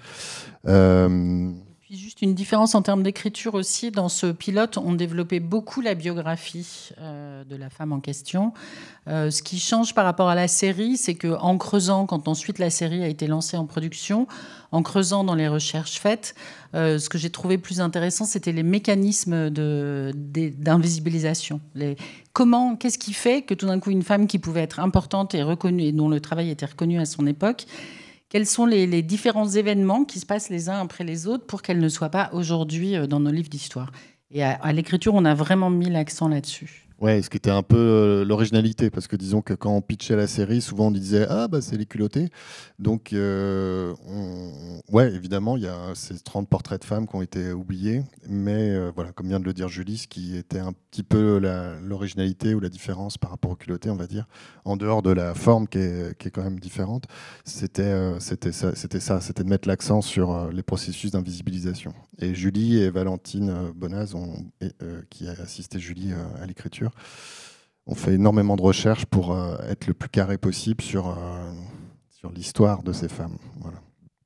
Puis juste une différence en termes d'écriture aussi. Dans ce pilote, on développait beaucoup la biographie de la femme en question. Ce qui change par rapport à la série, c'est qu'en creusant, quand ensuite la série a été lancée en production, en creusant dans les recherches faites, ce que j'ai trouvé plus intéressant, c'était les mécanismes d'invisibilisation. Qu'est-ce qui fait que tout d'un coup, une femme qui pouvait être importante et reconnue, et dont le travail était reconnu à son époque, quels sont les différents événements qui se passent les uns après les autres pour qu'elles ne soient pas aujourd'hui dans nos livres d'histoire. Et à l'écriture, on a vraiment mis l'accent là-dessus. Ouais, ce qui était un peu l'originalité, parce que disons que quand on pitchait la série, souvent on disait ah bah c'est les culottés. Donc ouais, évidemment, il y a ces 30 portraits de femmes qui ont été oubliés, mais voilà, comme vient de le dire Julie, ce qui était un petit peu l'originalité ou la différence par rapport aux culottés, on va dire, en dehors de la forme qui est quand même différente, c'était ça, c'était de mettre l'accent sur les processus d'invisibilisation. Et Julie et Valentine Bonaz, qui a assisté Julie à l'écriture, ont fait énormément de recherches pour être le plus carré possible sur l'histoire de ces femmes. Voilà.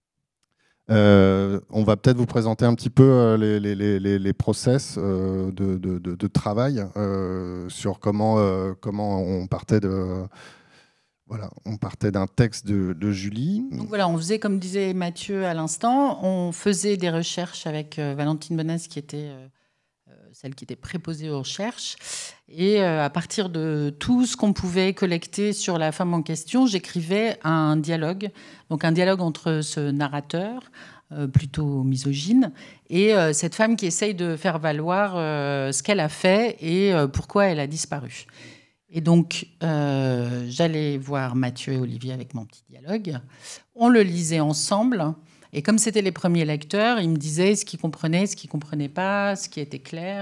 On va peut-être vous présenter un petit peu les process de travail sur comment on partait de... Voilà, on partait d'un texte de Julie. Donc voilà, on faisait, comme disait Mathieu à l'instant, on faisait des recherches avec Valentine Bonaz, qui était celle qui était préposée aux recherches. Et à partir de tout ce qu'on pouvait collecter sur la femme en question, j'écrivais un dialogue. Donc un dialogue entre ce narrateur, plutôt misogyne, et cette femme qui essaye de faire valoir ce qu'elle a fait et pourquoi elle a disparu. Et donc, j'allais voir Mathieu et Olivier avec mon petit dialogue. On le lisait ensemble. Et comme c'était les premiers lecteurs, ils me disaient ce qu'ils comprenaient, ce qu'ils ne comprenaient pas, ce qui était clair,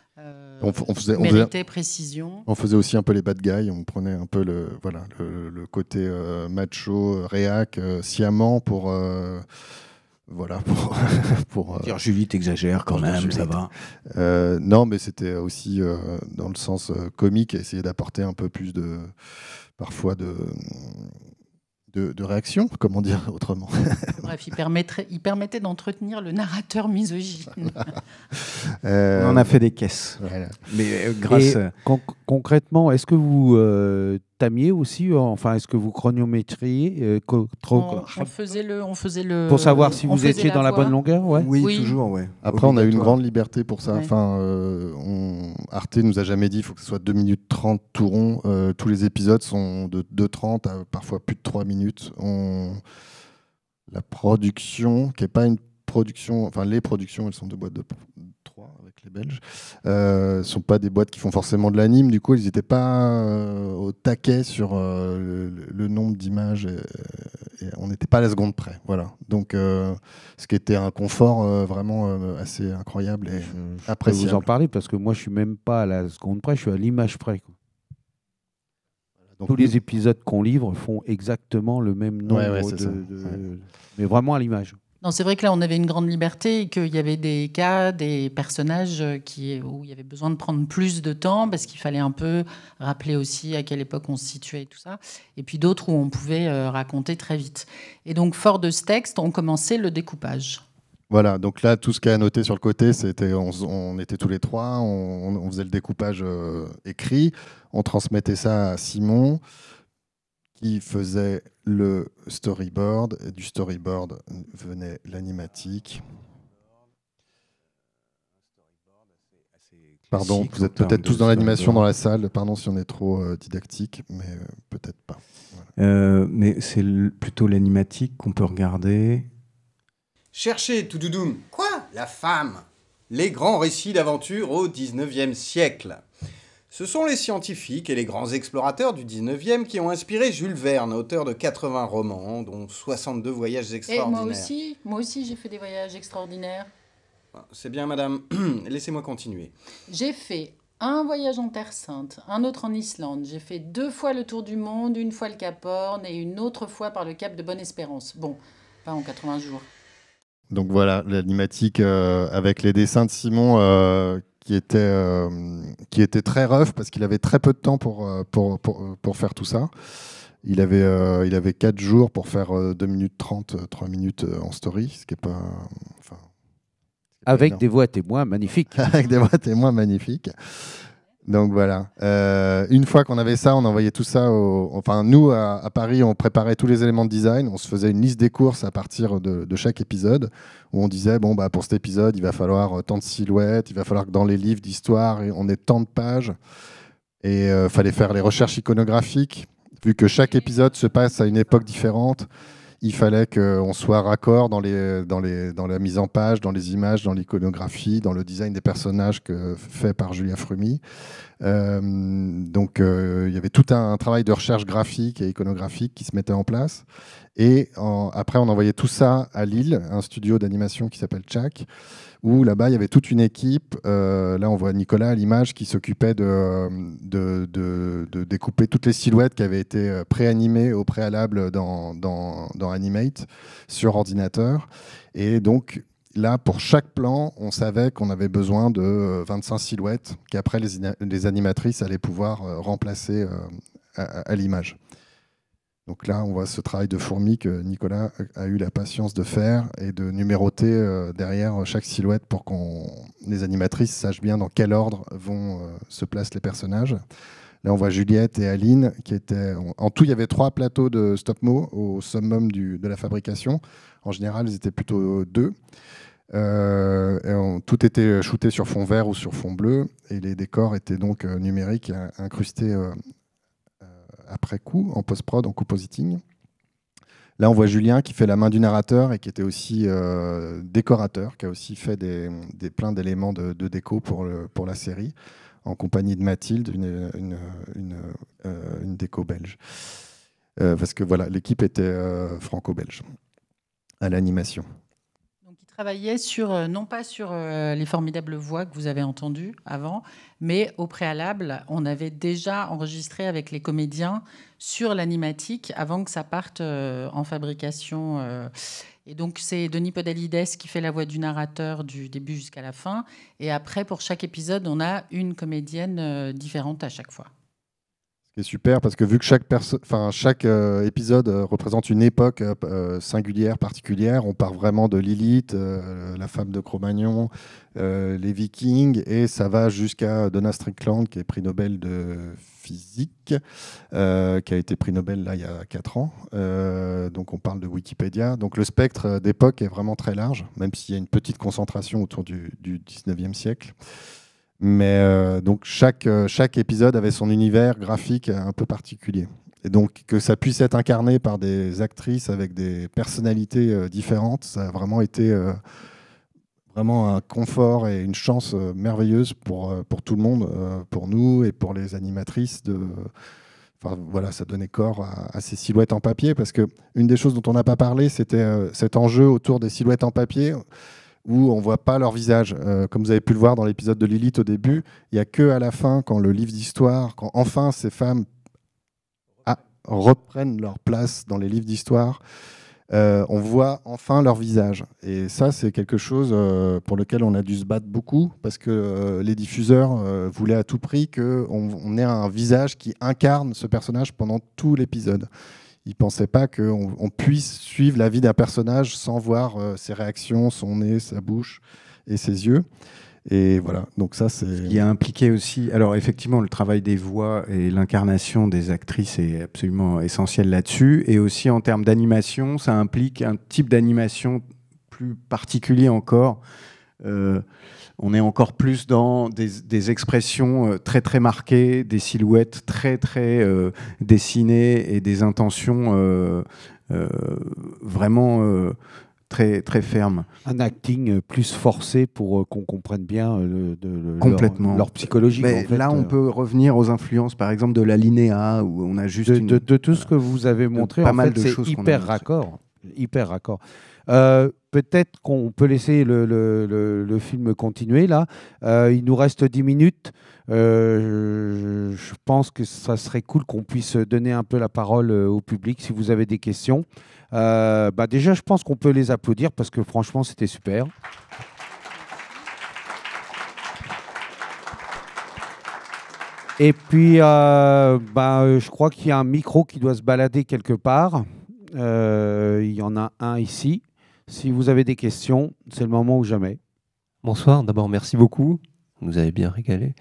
méritait précision. On faisait aussi un peu les bad guys. On prenait un peu le côté macho, réac, sciemment pour... Voilà, pour dire Julie, t'exagères quand même, Julie, ça va. Non, mais c'était aussi dans le sens comique, essayer d'apporter un peu plus parfois de réaction, comment dire autrement. Bref, il permettait d'entretenir le narrateur misogyne. On en a fait des caisses. Voilà. Mais grâce... Concrètement, est-ce que vous tamiez aussi, enfin, est-ce que vous chronométriez on faisait le... Pour savoir si vous étiez dans la bonne longueur, ouais. Oui, toujours, ouais. Après, on a eu une grande liberté pour ça. Ouais. Enfin, Arte nous a jamais dit qu'il faut que ce soit 2 minutes 30 tout rond. Tous les épisodes sont de 2h30 à parfois plus de 3 minutes. La production, qui n'est pas une production... Enfin, les productions, elles sont 2 boîtes de 3 avec les Belges. Sont pas des boîtes qui font forcément de l'anime. Du coup, ils n'étaient pas au taquet sur le nombre d'images. Et on n'était pas à la seconde près. Voilà. Donc, ce qui était un confort vraiment assez incroyable et appréciable. Je peux vous en parler parce que moi, je suis même pas à la seconde près. Je suis à l'image près, quoi. Donc, tous les épisodes qu'on livre font exactement le même nombre mais vraiment à l'image. Non, c'est vrai que là, on avait une grande liberté et qu'il y avait des cas, des personnages où il y avait besoin de prendre plus de temps parce qu'il fallait un peu rappeler aussi à quelle époque on se situait et tout ça. Et puis d'autres où on pouvait raconter très vite. Et donc, fort de ce texte, on commençait le découpage. Voilà, donc là, tout ce qu'il y a noté sur le côté, c'était on était tous les trois, on faisait le découpage écrit, on transmettait ça à Simon, qui faisait le storyboard, et du storyboard venait l'animatique. Pardon, vous êtes peut-être tous dans l'animation dans la salle, pardon si on est trop didactique, mais peut-être pas. Voilà. Mais c'est plutôt l'animatique qu'on peut regarder. Cherchez, Toudoudoum. Quoi? La femme. Les grands récits d'aventure au 19e siècle. Ce sont les scientifiques et les grands explorateurs du 19e qui ont inspiré Jules Verne, auteur de 80 romans, dont 62 voyages extraordinaires. Et moi aussi j'ai fait des voyages extraordinaires. C'est bien, madame. Laissez-moi continuer. J'ai fait un voyage en Terre Sainte, un autre en Islande. J'ai fait 2 fois le tour du monde, une fois le Cap Horn et une autre fois par le Cap de Bonne-Espérance. Bon, pas en 80 jours. Donc voilà, l'animatique avec les dessins de Simon qui était très rough parce qu'il avait très peu de temps pour faire tout ça. Il avait 4 jours pour faire 2 minutes 30, 3 minutes en story, ce qui n'est pas... Avec des voix témoins magnifiques. Avec des voix témoins magnifiques. Donc voilà. Une fois qu'on avait ça, on envoyait tout ça Enfin, nous, à Paris, on préparait tous les éléments de design. On se faisait une liste des courses à partir de chaque épisode, où on disait, bon, bah, pour cet épisode, il va falloir tant de silhouettes, il va falloir que dans les livres d'histoire, on ait tant de pages. Et il fallait faire les recherches iconographiques. Vu que chaque épisode se passe à une époque différente, il fallait qu'on soit raccord dans la mise en page, dans les images, dans l'iconographie, dans le design des personnages fait par Julia Frumi. Donc il y avait tout un travail de recherche graphique et iconographique qui se mettait en place. Et après, on envoyait tout ça à Lille, un studio d'animation qui s'appelle Tchak, où là-bas, il y avait toute une équipe. Là, on voit Nicolas à l'image qui s'occupait de découper toutes les silhouettes qui avaient été pré-animées au préalable dans Animate sur ordinateur. Et donc, là, pour chaque plan, on savait qu'on avait besoin de 25 silhouettes qu'après les animatrices allaient pouvoir remplacer à l'image. Donc là, on voit ce travail de fourmi que Nicolas a eu la patience de faire et de numéroter derrière chaque silhouette pour que les animatrices sachent bien dans quel ordre se placent les personnages. Là, on voit Juliette et Aline qui étaient... En tout, il y avait 3 plateaux de stop-mo au summum de la fabrication. En général, ils étaient plutôt 2. Tout était shooté sur fond vert ou sur fond bleu et les décors étaient donc numériques incrustés après coup, en post-prod, en compositing. Là, on voit Julien qui fait la main du narrateur et qui était aussi décorateur, qui a aussi fait plein d'éléments de déco pour la série, en compagnie de Mathilde, une déco belge. Parce que voilà, l'équipe était franco-belge à l'animation. Travaillait non pas sur les formidables voix que vous avez entendues avant, mais au préalable, on avait déjà enregistré avec les comédiens sur l'animatique avant que ça parte en fabrication. Et donc, c'est Denis Podalides qui fait la voix du narrateur du début jusqu'à la fin. Et après, pour chaque épisode, on a une comédienne différente à chaque fois. Ce qui est super parce que vu que chaque épisode représente une époque singulière, particulière, on part vraiment de Lilith, la femme de Cro-Magnon, les Vikings, et ça va jusqu'à Donna Strickland, qui est prix Nobel de physique, qui a été prix Nobel là, il y a 4 ans. Donc on parle de Wikipédia. Donc le spectre d'époque est vraiment très large, même s'il y a une petite concentration autour du 19e siècle. Mais donc chaque épisode avait son univers graphique un peu particulier. Et donc que ça puisse être incarné par des actrices avec des personnalités différentes, ça a vraiment été vraiment un confort et une chance merveilleuse pour tout le monde, pour nous et pour les animatrices. Enfin, voilà, ça donnait corps à ces silhouettes en papier, parce qu'une des choses dont on n'a pas parlé, c'était cet enjeu autour des silhouettes en papier, où on ne voit pas leur visage. Comme vous avez pu le voir dans l'épisode de Lilith au début, il n'y a qu'à la fin, quand le livre d'histoire, quand enfin ces femmes reprennent leur place dans les livres d'histoire, on voit enfin leur visage. Et ça, c'est quelque chose pour lequel on a dû se battre beaucoup, parce que les diffuseurs voulaient à tout prix qu'on ait un visage qui incarne ce personnage pendant tout l'épisode. il pensait pas qu'on puisse suivre la vie d'un personnage sans voir ses réactions, son nez, sa bouche et ses yeux. Et voilà, donc ça c'est... Ce qui a impliqué aussi, alors effectivement, le travail des voix et l'incarnation des actrices est absolument essentiel là-dessus. Et aussi en termes d'animation, ça implique un type d'animation plus particulier encore. On est encore plus dans des expressions très très marquées, des silhouettes très très dessinées et des intentions vraiment très très fermes. Un acting plus forcé pour qu'on comprenne bien Complètement. leur psychologie. Mais en fait. Là, on peut revenir aux influences, par exemple, de l'alinéa, où on a juste de tout ce que vous avez montré, pas en mal fait, de c'est choses qu'on hyper a raccord. Hyper raccord. Peut-être qu'on peut laisser le film continuer là. Il nous reste 10 minutes. Je pense que ça serait cool qu'on puisse donner un peu la parole au public si vous avez des questions. Déjà, je pense qu'on peut les applaudir parce que franchement, c'était super. Et puis, je crois qu'il y a un micro qui doit se balader quelque part. Il y en a un ici. Si vous avez des questions, c'est le moment ou jamais. Bonsoir, d'abord merci beaucoup, vous nous avez bien régalé.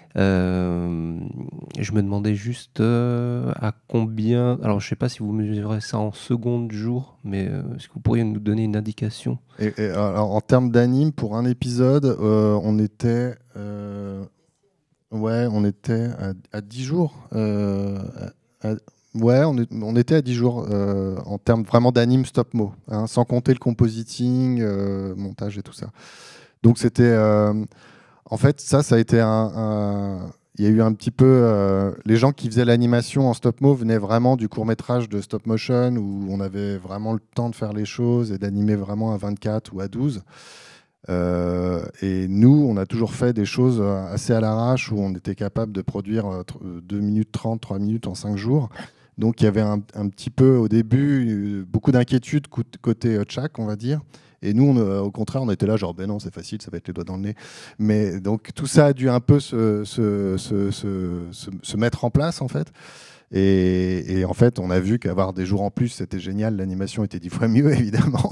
Je me demandais juste à combien, alors je ne sais pas si vous mesurez ça en secondes, jours, mais est-ce que vous pourriez nous donner une indication? Alors, en termes d'anime, pour un épisode, on était à 10 jours. On était à 10 jours en termes vraiment d'anime stop-mo, hein, sans compter le compositing, montage et tout ça. Donc c'était... en fait, ça a été il y a eu un petit peu... les gens qui faisaient l'animation en stop-mo venaient vraiment du court-métrage de stop-motion où on avait vraiment le temps de faire les choses et d'animer vraiment à 24 ou à 12. Et nous, on a toujours fait des choses assez à l'arrache où on était capable de produire 2 minutes 30, 3 minutes en 5 jours. Donc il y avait un petit peu au début beaucoup d'inquiétude côté Tchak, on va dire. Et nous, au contraire, on était là genre, ben non, c'est facile, ça va être les doigts dans le nez. Mais donc tout ça a dû un peu se mettre en place en fait. Et en fait, on a vu qu'avoir des jours en plus, c'était génial. L'animation était 10 fois mieux, évidemment.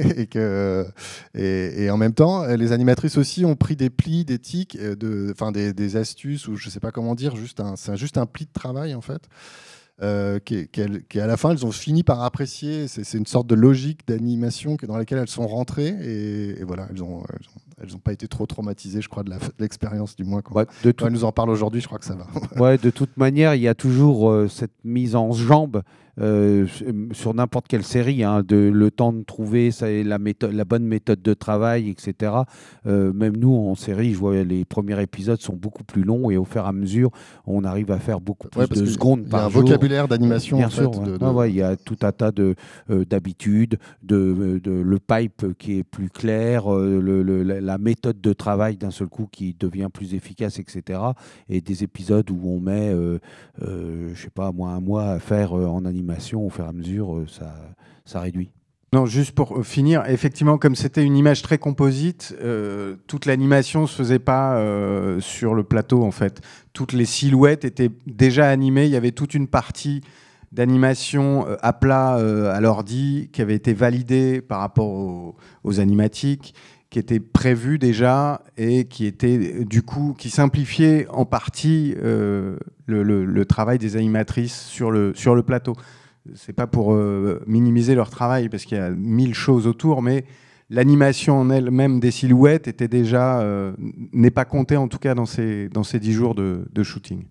et en même temps, les animatrices aussi ont pris des plis, des tics, des astuces, ou je ne sais pas comment dire, c'est juste un pli de travail, en fait. Qui à la fin, elles ont fini par apprécier. C'est une sorte de logique d'animation dans laquelle elles sont rentrées. Et voilà, elles n'ont pas été trop traumatisées, je crois, de l'expérience, du moins. Quand elles nous en parlent aujourd'hui, je crois que ça va. Ouais, de toute manière, il y a toujours cette mise en jambe sur n'importe quelle série, hein, le temps de trouver la bonne méthode de travail, etc. Même nous, en série, je vois les premiers épisodes sont beaucoup plus longs et au fur et à mesure, on arrive à faire beaucoup plus de secondes par jour. Il y a un vocabulaire d'animation, bien en sûr. fait. Il y a tout un tas d'habitudes, le pipe qui est plus clair, la méthode de travail d'un seul coup qui devient plus efficace, etc. Et des épisodes où on met, je sais pas, un mois à faire en animation, au fur et à mesure, ça réduit. Non, juste pour finir, effectivement, comme c'était une image très composite, toute l'animation ne se faisait pas sur le plateau, en fait. Toutes les silhouettes étaient déjà animées. Il y avait toute une partie d'animation à plat à l'ordi qui avait été validée par rapport aux animatiques, qui était prévue déjà et qui était, du coup, qui simplifiait en partie le travail des animatrices sur le plateau. C'est pas pour minimiser leur travail parce qu'il y a 1000 choses autour, mais l'animation en elle-même des silhouettes était déjà n'est pas comptée en tout cas dans ces 10 jours de shooting.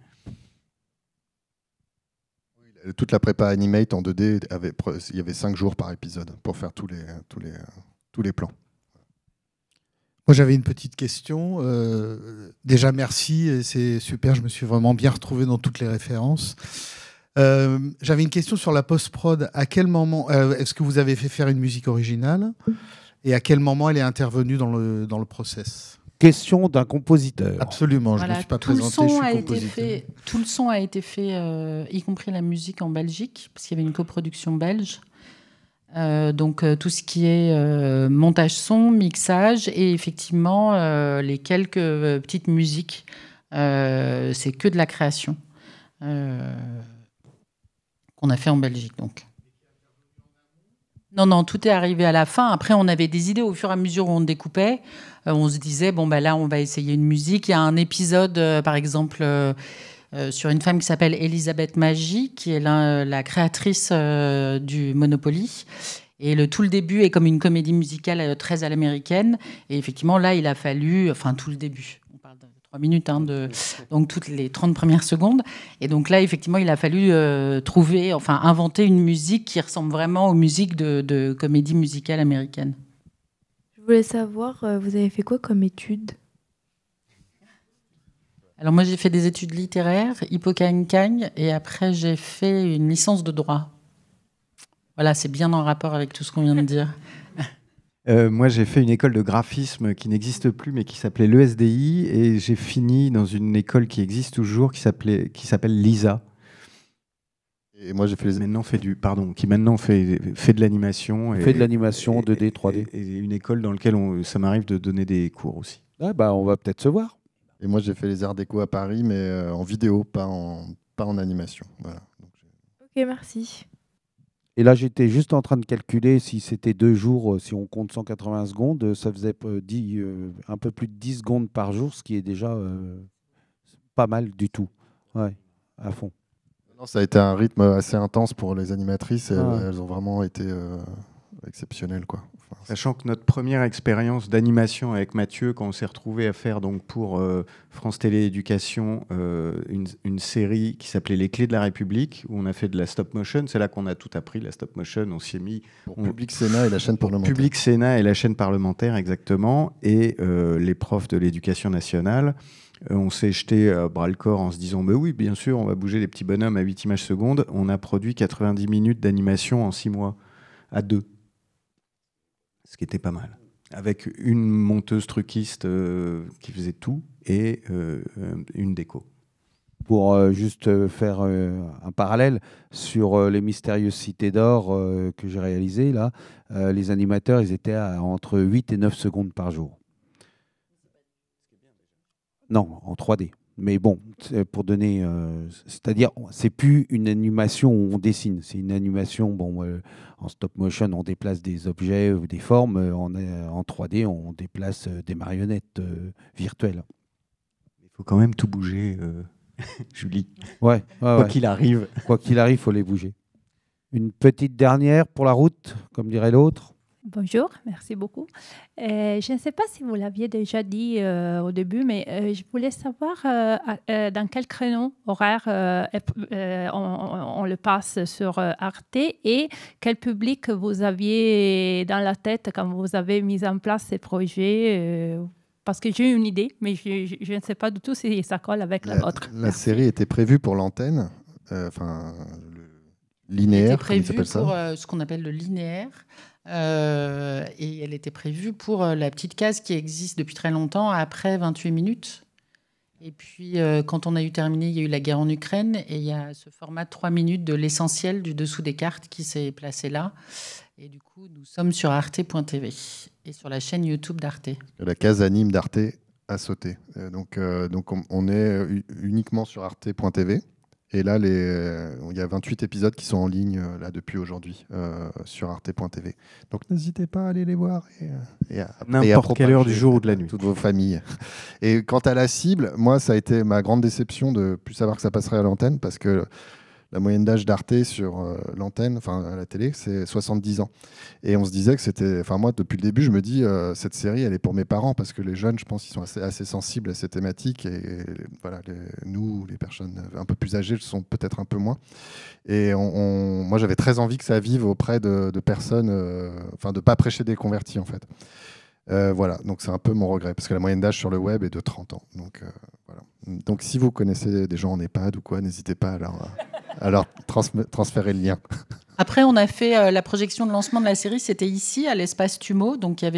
Toute la prépa Animate en 2D, il y avait 5 jours par épisode pour faire tous les plans. Moi, j'avais une petite question. Déjà, merci, c'est super. Je me suis vraiment bien retrouvé dans toutes les références. J'avais une question sur la post-prod. À quel moment est-ce que vous avez fait faire une musique originale et à quel moment elle est intervenue dans le process? Question d'un compositeur. Absolument, je ne me suis pas présenté, je suis compositeur. Tout le son a été fait, y compris la musique en Belgique, parce qu'il y avait une coproduction belge. Donc tout ce qui est montage son, mixage et effectivement les quelques petites musiques, c'est que de la création. qu'on a fait en Belgique, donc. Non, tout est arrivé à la fin. Après, on avait des idées au fur et à mesure où on découpait. On se disait, là, on va essayer une musique. Il y a un épisode, par exemple, sur une femme qui s'appelle Elisabeth Magie, qui est la créatrice du Monopoly. Et tout le début est comme une comédie musicale très à l'américaine. Et effectivement, là, il a fallu... Enfin, tout le début. On parle de 3 minutes, donc toutes les 30 premières secondes. Et donc là, effectivement, il a fallu inventer une musique qui ressemble vraiment aux musiques de comédie musicale américaine. Je voulais savoir, vous avez fait quoi comme études? Alors moi, j'ai fait des études littéraires, Hippocagne-Cagne, et après, j'ai fait une licence de droit. Voilà, c'est bien en rapport avec tout ce qu'on vient de dire. Moi, j'ai fait une école de graphisme qui n'existe plus, mais qui s'appelait l'ESDI, et j'ai fini dans une école qui existe toujours, qui s'appelle LISA. Et moi, j'ai fait qui maintenant fait de l'animation. Fait de l'animation 2D, 3D. Et une école dans laquelle ça m'arrive de donner des cours aussi. Ouais, on va peut-être se voir. Et moi, j'ai fait les arts déco à Paris, mais en vidéo, pas en animation. Voilà. Ok, merci. Et là, j'étais juste en train de calculer si c'était 2 jours, si on compte 180 secondes, ça faisait un peu plus de 10 secondes par jour, ce qui est déjà pas mal du tout. Ouais, à fond. Non, ça a été un rythme assez intense pour les animatrices. Et elles ont vraiment été exceptionnelles, quoi. Sachant que notre première expérience d'animation avec Mathieu, quand on s'est retrouvé à faire donc pour France Télé Éducation une série qui s'appelait Les Clés de la République, où on a fait de la stop motion, c'est là qu'on a tout appris, la stop motion, on s'y est mis... Public Sénat et la chaîne parlementaire. Public Sénat et la chaîne parlementaire, exactement, et les profs de l'Éducation nationale. On s'est jeté à bras-le-corps en se disant oui, bien sûr, on va bouger les petits bonhommes à 8 images secondes. On a produit 90 minutes d'animation en 6 mois, à 2. Ce qui était pas mal. Avec une monteuse truquiste qui faisait tout et une déco. Pour juste faire un parallèle sur les mystérieuses cités d'or que j'ai réalisées, là, les animateurs, ils étaient entre 8 et 9 secondes par jour. Non, en 3D. Mais bon, pour donner... c'est-à-dire, c'est plus une animation où on dessine. C'est une animation, en stop motion, on déplace des objets ou des formes. En 3D, on déplace des marionnettes virtuelles. Il faut quand même tout bouger, Julie. Ouais. Quoi qu'il arrive. Quoi qu'il arrive, il faut les bouger. Une petite dernière pour la route, comme dirait l'autre. Bonjour, merci beaucoup. Je ne sais pas si vous l'aviez déjà dit au début, mais je voulais savoir dans quel créneau horaire on le passe sur Arte et quel public vous aviez dans la tête quand vous avez mis en place ces projets. Parce que j'ai une idée, mais je ne sais pas du tout si ça colle avec la vôtre. La série était prévue pour l'antenne, linéaire. Elle était prévue pour ce qu'on appelle le linéaire. Et elle était prévue pour la petite case qui existe depuis très longtemps, après 28 minutes. Et puis, quand on a eu terminé, il y a eu la guerre en Ukraine, et il y a ce format de 3 minutes de l'essentiel du dessous des cartes qui s'est placé là. Et du coup, nous sommes sur arte.tv et sur la chaîne YouTube d'Arte. La case anime d'Arte a sauté. Donc on est uniquement sur arte.tv. Et là, il y a 28 épisodes qui sont en ligne là, depuis aujourd'hui sur arte.tv. Donc n'hésitez pas à aller les voir et à n'importe quelle heure du jour ou de la nuit. Toutes vos familles. Et quant à la cible, moi, ça a été ma grande déception de ne plus savoir que ça passerait à l'antenne parce que la moyenne d'âge d'Arte sur l'antenne, enfin à la télé, c'est 70 ans. Et on se disait que c'était... Enfin moi, depuis le début, je me dis, cette série, elle est pour mes parents, parce que les jeunes, je pense, ils sont assez sensibles à ces thématiques. Et voilà, nous, les personnes un peu plus âgées, le sont peut-être un peu moins. Et moi, j'avais très envie que ça vive auprès de personnes... Enfin, de ne pas prêcher des convertis, en fait. Voilà, donc c'est un peu mon regret, parce que la moyenne d'âge sur le web est de 30 ans. Donc, voilà. Donc si vous connaissez des gens en EHPAD ou quoi, n'hésitez pas à leur transférer le lien. Après, on a fait la projection de lancement de la série, c'était ici, à l'espace Tumo. Donc il y avait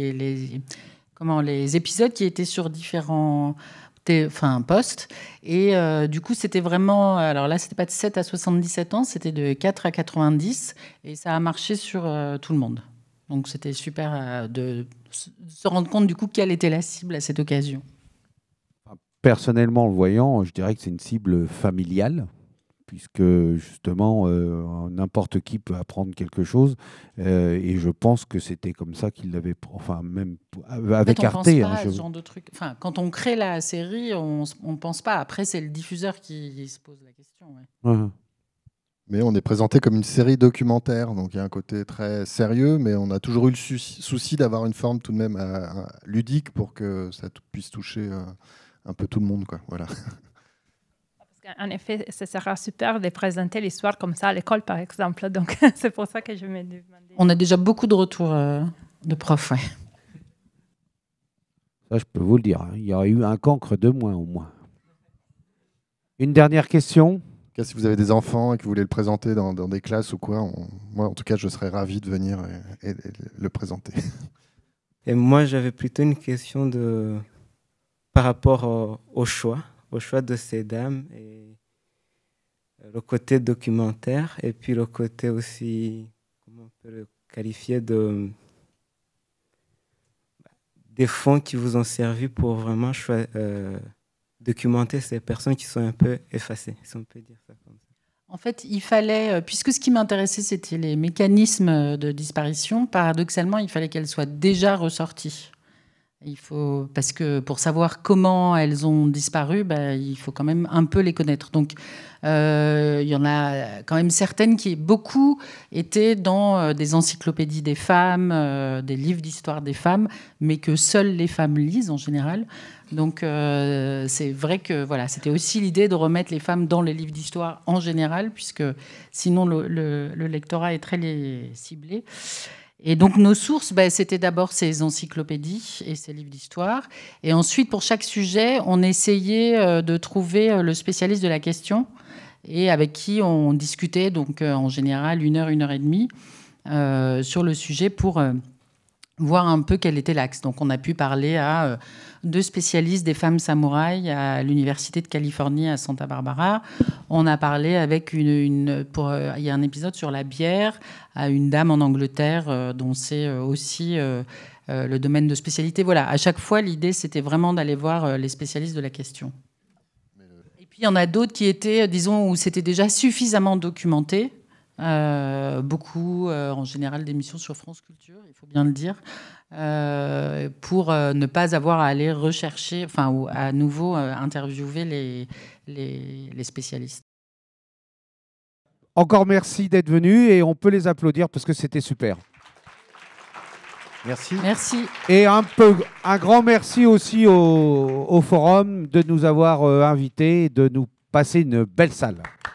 les épisodes qui étaient sur différents postes. Et du coup, c'était vraiment... Alors là, c'était pas de 7 à 77 ans, c'était de 4 à 90. Et ça a marché sur tout le monde. Donc c'était super de se rendre compte du coup quelle était la cible à cette occasion. Personnellement, en le voyant, je dirais que c'est une cible familiale, puisque justement, n'importe qui peut apprendre quelque chose. Et je pense que c'était comme ça qu'il l'avait... Enfin, même avec Arte. On pense pas à ce genre de truc. Enfin, quand on crée la série, on ne pense pas. Après, c'est le diffuseur qui se pose la question. Ouais. Mais on est présenté comme une série documentaire, donc il y a un côté très sérieux, mais on a toujours eu le souci d'avoir une forme tout de même ludique pour que ça puisse toucher un peu tout le monde, quoi. Voilà. En effet, ce sera super de présenter l'histoire comme ça à l'école, par exemple. Donc, c'est pour ça que je me demandais. On a déjà beaucoup de retours de profs, ouais. Ça, je peux vous le dire. Hein. Il y aurait eu un cancre de moins, au moins. Une dernière question. Si vous avez des enfants et que vous voulez le présenter dans des classes ou quoi, moi, en tout cas, je serais ravi de venir et le présenter. Et moi, j'avais plutôt une question par rapport au choix de ces dames, et le côté documentaire, et puis le côté aussi, comment on peut le qualifier, des fonds qui vous ont servi pour vraiment documenter ces personnes qui sont un peu effacées, si on peut dire ça comme ça. En fait, il fallait, puisque ce qui m'intéressait, c'était les mécanismes de disparition, paradoxalement, il fallait qu'elles soient déjà ressorties. Parce que pour savoir comment elles ont disparu, il faut quand même un peu les connaître. Donc, il y en a quand même certaines beaucoup étaient dans des encyclopédies des femmes, des livres d'histoire des femmes, mais que seules les femmes lisent en général. Donc, c'est vrai que voilà, c'était aussi l'idée de remettre les femmes dans les livres d'histoire en général, puisque sinon le lectorat est très ciblé. Et donc, nos sources, c'était d'abord ces encyclopédies et ces livres d'histoire. Et ensuite, pour chaque sujet, on essayait de trouver le spécialiste de la question et avec qui on discutait, donc en général 1 heure, 1 heure et demie, sur le sujet pour voir un peu quel était l'axe. Donc, on a pu parler à 2 spécialistes des femmes samouraïs à l'Université de Californie à Santa Barbara. On a parlé avec il y a un épisode sur la bière à une dame en Angleterre dont c'est aussi le domaine de spécialité. Voilà, à chaque fois, l'idée, c'était vraiment d'aller voir les spécialistes de la question. Et puis, il y en a d'autres qui étaient, disons, où c'était déjà suffisamment documenté. Beaucoup, en général, d'émissions sur France Culture, il faut bien le dire, pour ne pas avoir à aller rechercher, ou à nouveau interviewer les spécialistes. Encore merci d'être venus et on peut les applaudir parce que c'était super. Merci. Merci. Et un grand merci aussi au forum de nous avoir invités et de nous passer une belle salle.